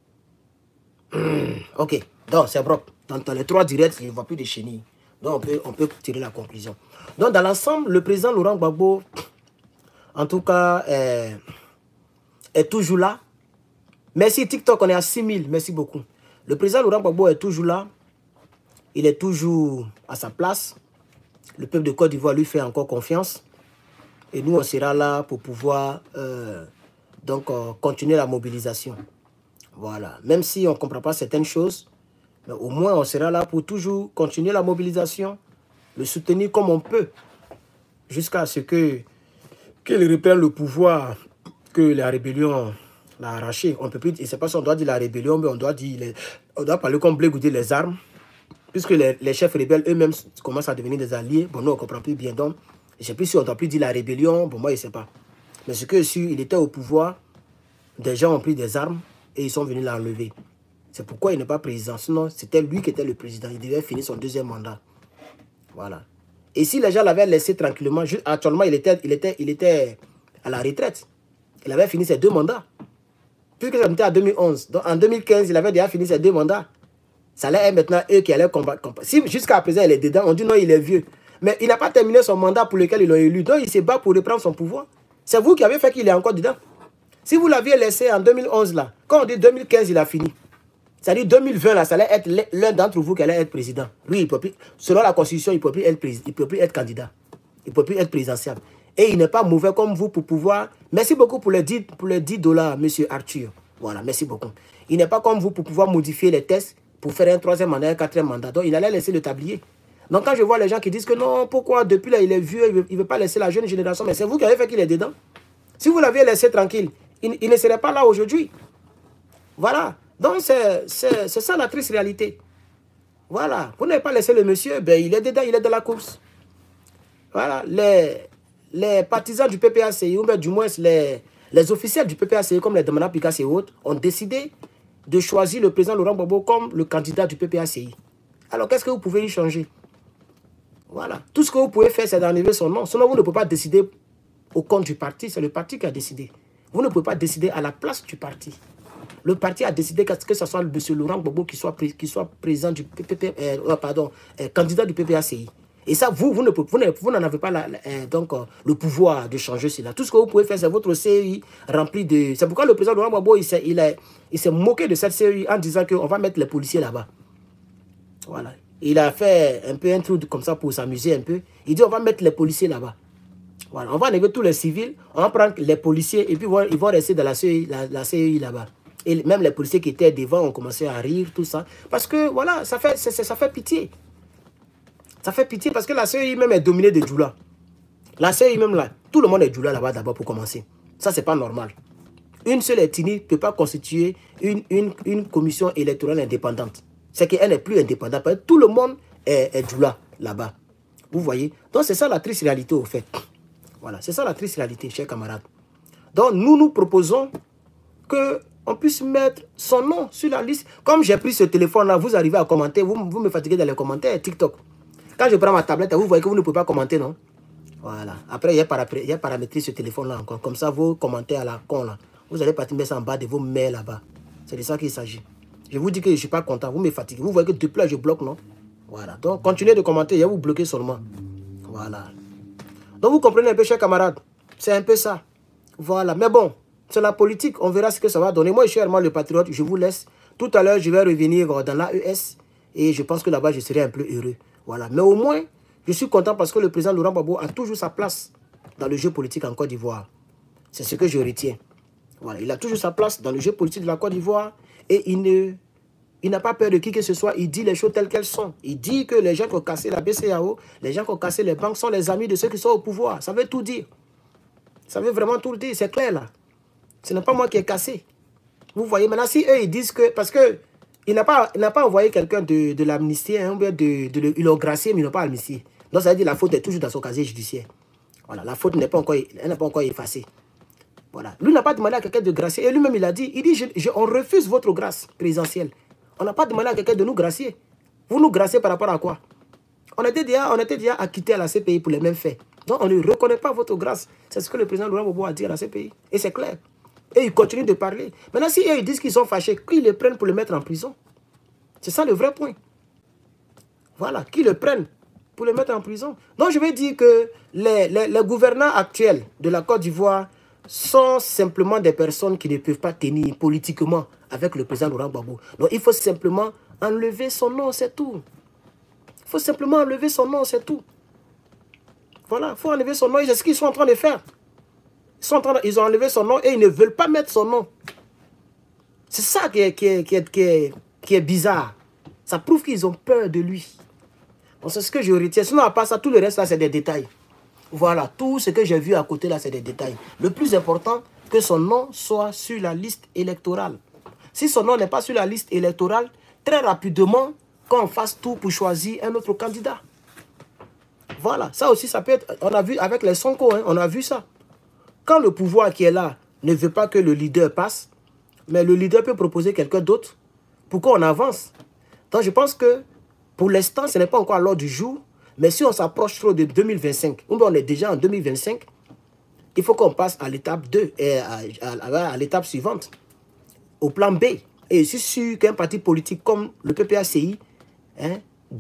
S1: Ok, donc c'est propre. Dans les 3 directs, il n'y a plus de chenilles. Donc on peut tirer la conclusion. Donc dans l'ensemble, le président Laurent Gbagbo, en tout cas, est toujours là. Merci TikTok, on est à 6000. Merci beaucoup. Le président Laurent Gbagbo est toujours là. Il est toujours à sa place. Le peuple de Côte d'Ivoire lui fait encore confiance. Et nous, on sera là pour pouvoir continuer la mobilisation. Voilà. Même si on ne comprend pas certaines choses, mais au moins on sera là pour toujours continuer la mobilisation, le soutenir comme on peut, jusqu'à ce qu'il reprenne le pouvoir que la rébellion l'a arraché. On peut plus, c'est pas si on doit dire la rébellion, mais on doit parler comme blé goudé les armes, puisque les chefs rebelles eux-mêmes commencent à devenir des alliés. Bon, nous, on ne comprend plus bien. Donc, je ne sais plus si on ne doit plus dire la rébellion. Bon, moi, je ne sais pas. Mais ce que si il était au pouvoir, des gens ont pris des armes et ils sont venus l'enlever. C'est pourquoi il n'est pas président. Sinon, c'était lui qui était le président. Il devait finir son 2e mandat. Voilà. Et si les gens l'avaient laissé tranquillement, actuellement, il était à la retraite. Il avait fini ses 2 mandats. Puisque ça était en 2011. Donc, en 2015, il avait déjà fini ses 2 mandats. Ça allait être maintenant eux qui allaient combattre. Si jusqu'à présent, il est dedans, on dit non, il est vieux. Mais il n'a pas terminé son mandat pour lequel ils l'ont élu. Donc, il se bat pour reprendre son pouvoir. C'est vous qui avez fait qu'il est encore dedans. Si vous l'aviez laissé en 2011, là, quand on dit 2015, il a fini. C'est-à-dire 2020, là, ça allait être l'un d'entre vous qui allait être président. Lui, il peut plus, selon la Constitution, il ne peut plus être président, il peut plus être candidat. Il ne peut plus être présidentiel. Et il n'est pas mauvais comme vous pour pouvoir... Merci beaucoup pour les 10 $, monsieur Arthur. Voilà, merci beaucoup. Il n'est pas comme vous pour pouvoir modifier les tests pour faire un 3e mandat, un 4e mandat. Donc, il allait laisser le tablier. Donc quand je vois les gens qui disent que non, pourquoi depuis là il est vieux, il ne veut pas laisser la jeune génération, mais c'est vous qui avez fait qu'il est dedans. Si vous l'aviez laissé tranquille, il ne serait pas là aujourd'hui. Voilà. Donc c'est ça la triste réalité. Voilà. Vous n'avez pas laissé le monsieur, ben, il est dedans, il est dans la course. Voilà. Les partisans du PPACI, ou bien du moins les officiels du PPACI, comme les Damana Picasso et autres, ont décidé de choisir le président Laurent Gbagbo comme le candidat du PPACI. Alors qu'est-ce que vous pouvez y changer? Voilà. Tout ce que vous pouvez faire, c'est d'enlever son nom. Sinon, vous ne pouvez pas décider au compte du parti. C'est le parti qui a décidé. Vous ne pouvez pas décider à la place du parti. Le parti a décidé que ce soit M. Laurent Gbagbo qui soit président du candidat du PPACI. Et ça, vous n'en avez pas le pouvoir de changer cela. Tout ce que vous pouvez faire, c'est votre CEI rempli de... C'est pourquoi le président Laurent Gbagbo, il s'est moqué de cette CEI en disant qu'on va mettre les policiers là-bas. Voilà. Il a fait un peu un truc comme ça pour s'amuser un peu. Il dit on va mettre les policiers là-bas. Voilà. On va enlever tous les civils, on va prendre les policiers et puis ils vont rester dans la CEI là-bas. Et même les policiers qui étaient devant ont commencé à rire, tout ça. Parce que voilà, ça fait pitié. Ça fait pitié parce que la CEI même est dominée de Djoula. La CEI même là, tout le monde est Djoula là-bas d'abord pour commencer. Ça, c'est pas normal. Une seule ethnie ne peut pas constituer une commission électorale indépendante. C'est qu'elle n'est plus indépendante. Parce que tout le monde est Djoula là-bas. Vous voyez? Donc, c'est ça la triste réalité au fait. Voilà, c'est ça la triste réalité, chers camarades. Donc, nous proposons qu'on puisse mettre son nom sur la liste. Comme j'ai pris ce téléphone-là, vous arrivez à commenter, vous me fatiguez dans les commentaires, TikTok. Quand je prends ma tablette, vous voyez que vous ne pouvez pas commenter, non? Voilà. Après, il y a paramétré ce téléphone-là encore. Comme ça, vous commentez à la con, là. Vous allez partir mettre ça en bas de vos mails là-bas. C'est de ça qu'il s'agit. Je vous dis que je ne suis pas content. Vous me fatiguez. Vous voyez que depuis là, je bloque, non? Voilà. Donc, continuez de commenter. Il y a vous bloquer seulement. Voilà. Donc, vous comprenez un peu, chers camarades. C'est un peu ça. Voilà. Mais bon, c'est la politique. On verra ce que ça va donner. Moi, je suis vraiment le patriote. Je vous laisse. Tout à l'heure, je vais revenir dans l'AES. Et je pense que là-bas, je serai un peu heureux. Voilà. Mais au moins, je suis content parce que le président Laurent Gbagbo a toujours sa place dans le jeu politique en Côte d'Ivoire. C'est ce que je retiens. Voilà. Il a toujours sa place dans le jeu politique de la Côte d'Ivoire. Et il n'a pas peur de qui que ce soit. Il dit les choses telles qu'elles sont. Il dit que les gens qui ont cassé la BCAO, les gens qui ont cassé les banques sont les amis de ceux qui sont au pouvoir. Ça veut tout dire. Ça veut vraiment tout dire. C'est clair là. Ce n'est pas moi qui ai cassé. Vous voyez, maintenant, si eux, ils disent que... Parce que il n'a pas envoyé quelqu'un de l'amnistie, hein, ou bien il l'a gracié, mais il n'a pas amnistié. Donc, ça veut dire que la faute est toujours dans son casier judiciaire. Voilà, la faute n'est pas encore effacée. Voilà. Lui n'a pas demandé à quelqu'un de gracier. Et lui-même, il dit, on refuse votre grâce présidentielle. On n'a pas demandé à quelqu'un de nous gracier. Vous nous graciez par rapport à quoi? On était déjà acquittés à la CPI pour les mêmes faits. Donc, on ne reconnaît pas votre grâce. C'est ce que le président Laurent Gbagbo a dit à la CPI. Et c'est clair. Et ils continuent de parler. Maintenant, si eux, ils disent qu'ils sont fâchés, qu'ils le prennent pour le mettre en prison. C'est ça le vrai point. Voilà, qu'ils le prennent pour le mettre en prison. Donc, je vais dire que les gouvernants actuels de la Côte d'Ivoire sont simplement des personnes qui ne peuvent pas tenir politiquement avec le président Laurent Gbagbo. Donc, il faut simplement enlever son nom, c'est tout. Il faut simplement enlever son nom, c'est tout. Voilà, il faut enlever son nom. C'est ce qu'ils sont en train de faire. Ils ont enlevé son nom et ils ne veulent pas mettre son nom. C'est ça qui est bizarre. Ça prouve qu'ils ont peur de lui. Bon, c'est ce que je retiens. Sinon, à part ça, tout le reste, là, c'est des détails. Voilà, tout ce que j'ai vu à côté, là, c'est des détails. Le plus important, que son nom soit sur la liste électorale. Si son nom n'est pas sur la liste électorale, très rapidement, qu'on fasse tout pour choisir un autre candidat. Voilà, ça aussi, ça peut être... On a vu avec les Sonko, hein, on a vu ça. Quand le pouvoir qui est là ne veut pas que le leader passe, mais le leader peut proposer quelqu'un d'autre, pourquoi on avance? Donc je pense que pour l'instant, ce n'est pas encore à l'ordre du jour, mais si on s'approche trop de 2025, ou bien on est déjà en 2025, il faut qu'on passe à l'étape 2, à l'étape suivante, au plan B. Et je suis sûr qu'un parti politique comme le PPACI hein,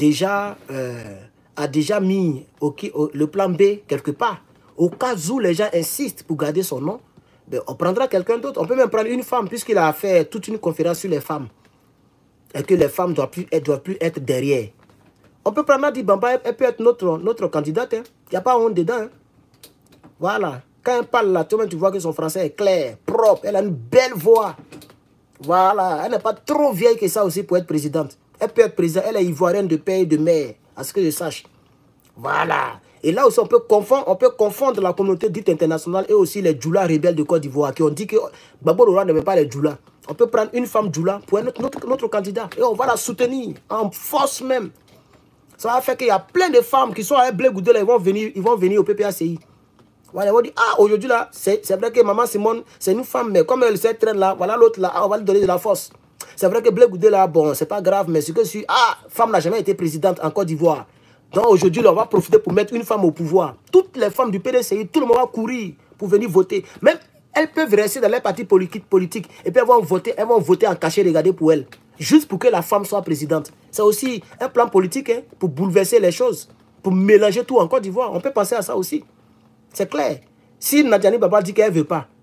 S1: a déjà mis le plan B quelque part. Au cas où les gens insistent pour garder son nom, ben, on prendra quelqu'un d'autre. On peut même prendre une femme, puisqu'il a fait toute une conférence sur les femmes. Et que les femmes ne doivent plus être derrière. On peut prendre Nadi Bamba, elle peut être notre candidate. Hein. Il n'y a pas honte dedans. Hein. Voilà. Quand elle parle là, tu vois que son français est clair, propre. Elle a une belle voix. Voilà. Elle n'est pas trop vieille que ça aussi pour être présidente. Elle peut être présidente. Elle est ivoirienne de père et de mère. à ce que je sache. Voilà. Et là aussi, on peut confondre la communauté dite internationale et aussi les djoulas rebelles de Côte d'Ivoire qui ont dit que Gbagbo Laurent n'aimait pas les djoulas. On peut prendre une femme djoula pour notre candidat et on va la soutenir en force même. Ça va faire qu'il y a plein de femmes qui sont à Blé Goudé, là, ils vont venir au PPACI. Voilà, ils vont dire, ah, aujourd'hui là, c'est vrai que Maman Simone, c'est une femme, mais comme elle s'est traîne là, voilà l'autre là, on va lui donner de la force. C'est vrai que Blé Goudé là, bon, c'est pas grave, mais ce que je suis, ah, femme n'a jamais été présidente en Côte d'Ivoire. Donc aujourd'hui, on va profiter pour mettre une femme au pouvoir. Toutes les femmes du PDCI, tout le monde va courir pour venir voter. Même elles peuvent rester dans les partis politiques et puis elles vont voter en cachet, regarder pour elles. Juste pour que la femme soit présidente. C'est aussi un plan politique hein, pour bouleverser les choses, pour mélanger tout en Côte d'Ivoire. On peut penser à ça aussi. C'est clair. Si Nadiani Baba dit qu'elle ne veut pas,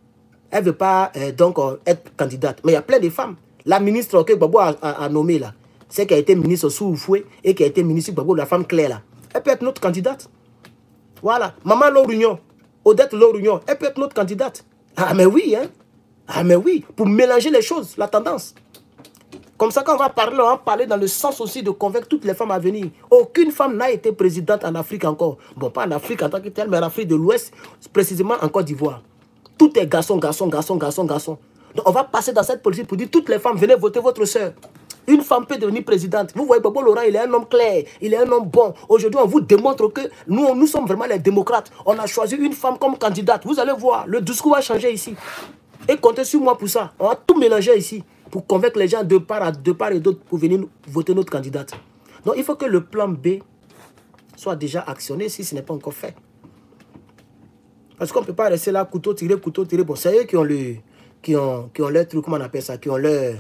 S1: être candidate. Mais il y a plein de femmes. La ministre que Gbagbo a nommée là, c'est qui a été ministre sous Oufoué et qui a été ministre Gbagbo, la femme Claire là. Elle peut être notre candidate. Voilà. Maman Laurugnon, Odette Laurugnon, elle peut être notre candidate. Ah mais oui, hein. Ah mais oui. Pour mélanger les choses, la tendance. Comme ça, quand on va parler dans le sens aussi de convaincre toutes les femmes à venir. Aucune femme n'a été présidente en Afrique encore. Bon, pas en Afrique en tant que telle, mais en Afrique de l'Ouest, précisément en Côte d'Ivoire. Tout est garçon. Donc, on va passer dans cette politique pour dire toutes les femmes, venez voter votre soeur. Une femme peut devenir présidente. Vous voyez, Gbagbo Laurent, il est un homme clair, il est un homme bon. Aujourd'hui, on vous démontre que nous sommes vraiment les démocrates. On a choisi une femme comme candidate. Vous allez voir, le discours va changer ici. Et comptez sur moi pour ça. On va tout mélanger ici pour convaincre les gens de part et d'autre pour venir voter notre candidate. Donc, il faut que le plan B soit déjà actionné si ce n'est pas encore fait. Parce qu'on ne peut pas rester là, couteau tiré. Bon, c'est eux qui ont leur truc, comment on appelle ça, qui ont leur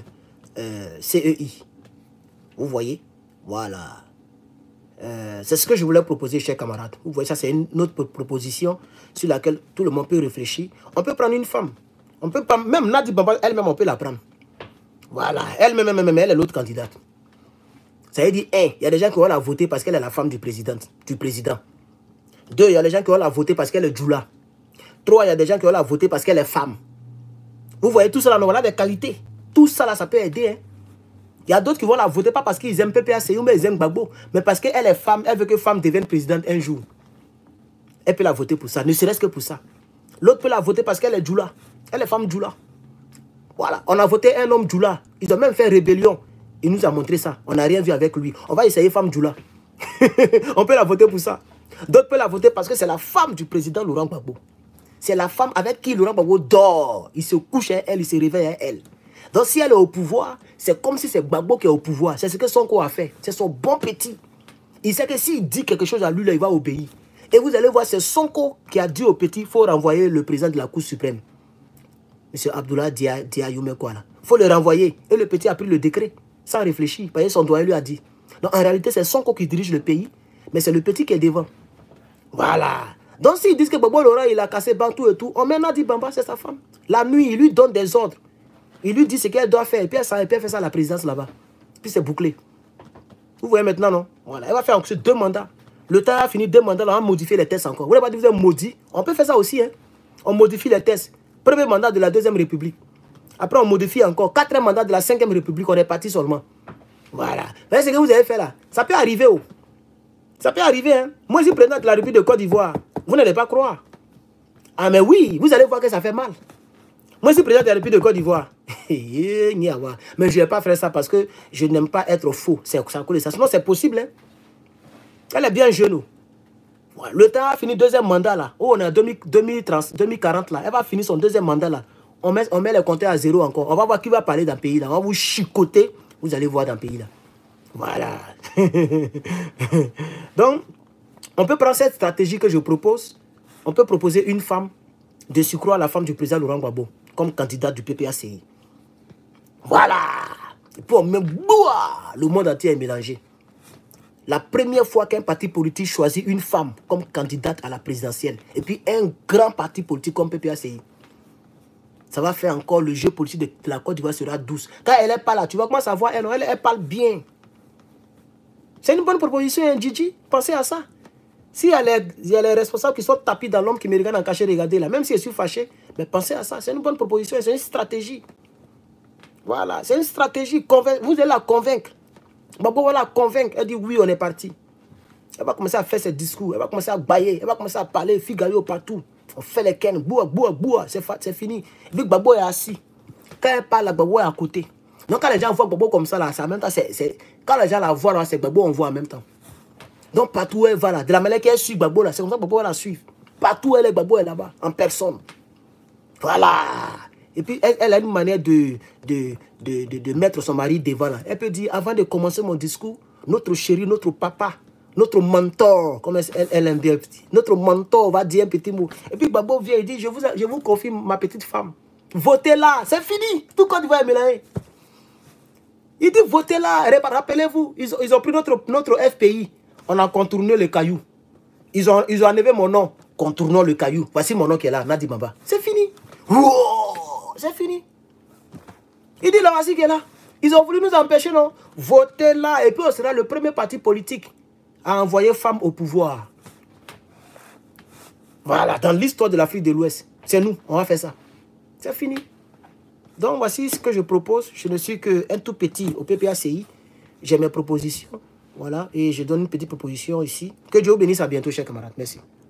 S1: CEI. Vous voyez? Voilà. C'est ce que je voulais proposer, chers camarades. Vous voyez, ça c'est une autre proposition sur laquelle tout le monde peut réfléchir. On peut prendre une femme. On peut pas, même Nadi Bamba, elle-même, on peut la prendre. Voilà. Elle-même, elle est l'autre candidate. Ça veut dire, un, il y a des gens qui vont la voter parce qu'elle est la femme du président. Deux, il y a des gens qui vont la voter parce qu'elle est djoula. Trois, il y a des gens qui vont la voter parce qu'elle est femme. Vous voyez, tout ça là, on a des qualités. Tout ça là, ça peut aider. Hein. Il y a d'autres qui vont la voter pas parce qu'ils aiment PPACI ou mais ils aiment Gbagbo, mais parce qu'elle est femme, elle veut que femme devienne présidente un jour. Elle peut la voter pour ça, ne serait-ce que pour ça. L'autre peut la voter parce qu'elle est djoula. Elle est femme djoula. Voilà, on a voté un homme djoula. Ils ont même fait rébellion. Il nous a montré ça. On n'a rien vu avec lui. On va essayer femme djoula. On peut la voter pour ça. D'autres peuvent la voter parce que c'est la femme du président Laurent Gbagbo. C'est la femme avec qui Laurent Gbagbo dort. Il se couche à elle, il se réveille à elle. Donc si elle est au pouvoir, c'est comme si c'est Gbagbo qui est au pouvoir. C'est ce que Sonko a fait. C'est son bon petit. Il sait que s'il dit quelque chose à lui, là, il va obéir. Et vous allez voir, c'est Sonko qui a dit au petit, il faut renvoyer le président de la Cour suprême. M. Abdoulaye Diayoumé quoi là. Il faut le renvoyer. Et le petit a pris le décret, sans réfléchir. Parce que son doyen lui a dit. Donc en réalité, c'est Sonko qui dirige le pays, mais c'est le petit qui est devant. Voilà. Donc s'ils disent que Gbagbo Laurent, il a cassé Bantou et tout, on met Nadi Bamba, c'est sa femme. La nuit, il lui donne des ordres. Il lui dit ce qu'elle doit faire. Et puis elle fait ça à la présidence là-bas. Puis c'est bouclé. Vous voyez maintenant, non? Voilà. Elle va faire encore 2 mandats. Le temps a fini 2 mandats, là, on va modifier les tests encore. Vous n'avez pas dit que vous êtes maudit? On peut faire ça aussi. Hein? On modifie les tests. Premier mandat de la 2e République. Après, on modifie encore. 4e mandat de la 5e République. On est parti seulement. Voilà. Vous voyez ce que vous avez fait là? Ça peut arriver. Oh. Ça peut arriver. Hein? Moi, je suis président de la République de Côte d'Ivoire. Vous n'allez pas croire. Ah, mais oui, vous allez voir que ça fait mal. Moi, je suis président de la République de Côte d'Ivoire. Mais je ne vais pas faire ça parce que je n'aime pas être faux. C'est ça. Sinon, c'est possible. Hein? Elle est bien jeune. Voilà. Le temps a fini 2e mandat là. Oh, on est en 2040 là. Elle va finir son 2e mandat là. On met les compteurs à 0 encore. On va voir qui va parler dans le pays là. On va vous chicoter. Vous allez voir dans le pays là. Voilà. Donc, on peut prendre cette stratégie que je propose. On peut proposer une femme de surcroît la femme du président Laurent Gbagbo comme candidate du PPACI. Voilà. Et puis on met le monde entier est mélangé. La première fois qu'un parti politique choisit une femme comme candidate à la présidentielle, et puis un grand parti politique comme PPACI, ça va faire encore le jeu politique de la Côte d'Ivoire sera douce. Quand elle n'est pas là, tu vas commencer à voir, elle parle bien. C'est une bonne proposition, hein, Gigi. Pensez à ça. Si il y a les responsables qui sont tapis dans l'homme qui me regardent en cachet, regardez là, même si je suis fâché, mais pensez à ça. C'est une bonne proposition, c'est une stratégie. Voilà, c'est une stratégie. Vous allez la convaincre. Gbagbo va la convaincre. Elle dit oui, on est parti. Elle va commencer à faire ses discours. Elle va commencer à bailler. Elle va commencer à parler. Figaro partout. On fait les ken. Boua, boua, boua. C'est fini. Et puis Gbagbo est assis. Quand elle parle, Gbagbo est à côté. Donc quand les gens voient Gbagbo comme ça, là, en même temps, quand les gens la voient, c'est Gbagbo, on voit en même temps. Donc partout où elle va là, de la manière qu'elle suit Gbagbo là, c'est comme ça que Gbagbo va la suivre. Partout où elle est, Gbagbo est là-bas, en personne. Voilà. Et puis elle a une manière de mettre son mari devant là. Elle peut dire, avant de commencer mon discours, notre chéri, notre papa, notre mentor, comme elle aime bien, notre mentor va dire un petit mot. Et puis Gbagbo vient et dit, je vous confie ma petite femme. Votez là, c'est fini. Tout Côte d'Ivoire est mélangé. Il dit, votez là. Rappelez-vous, ils ont pris notre FPI. On a contourné le caillou. Ils ont enlevé mon nom. Contournons le caillou. Voici mon nom qui est là, Nadi Baba. C'est fini. Wow, c'est fini. Il dit, là, voici qui est là. Ils ont voulu nous empêcher, non? Votez là. Et puis, on sera le premier parti politique à envoyer femmes au pouvoir. Voilà, dans l'histoire de l'Afrique de l'Ouest. C'est nous, on va faire ça. C'est fini. Donc, voici ce que je propose. Je ne suis qu'un tout petit au PPACI. J'ai mes propositions. Voilà, et je donne une petite proposition ici. Que Dieu bénisse, à bientôt, chers camarades. Merci.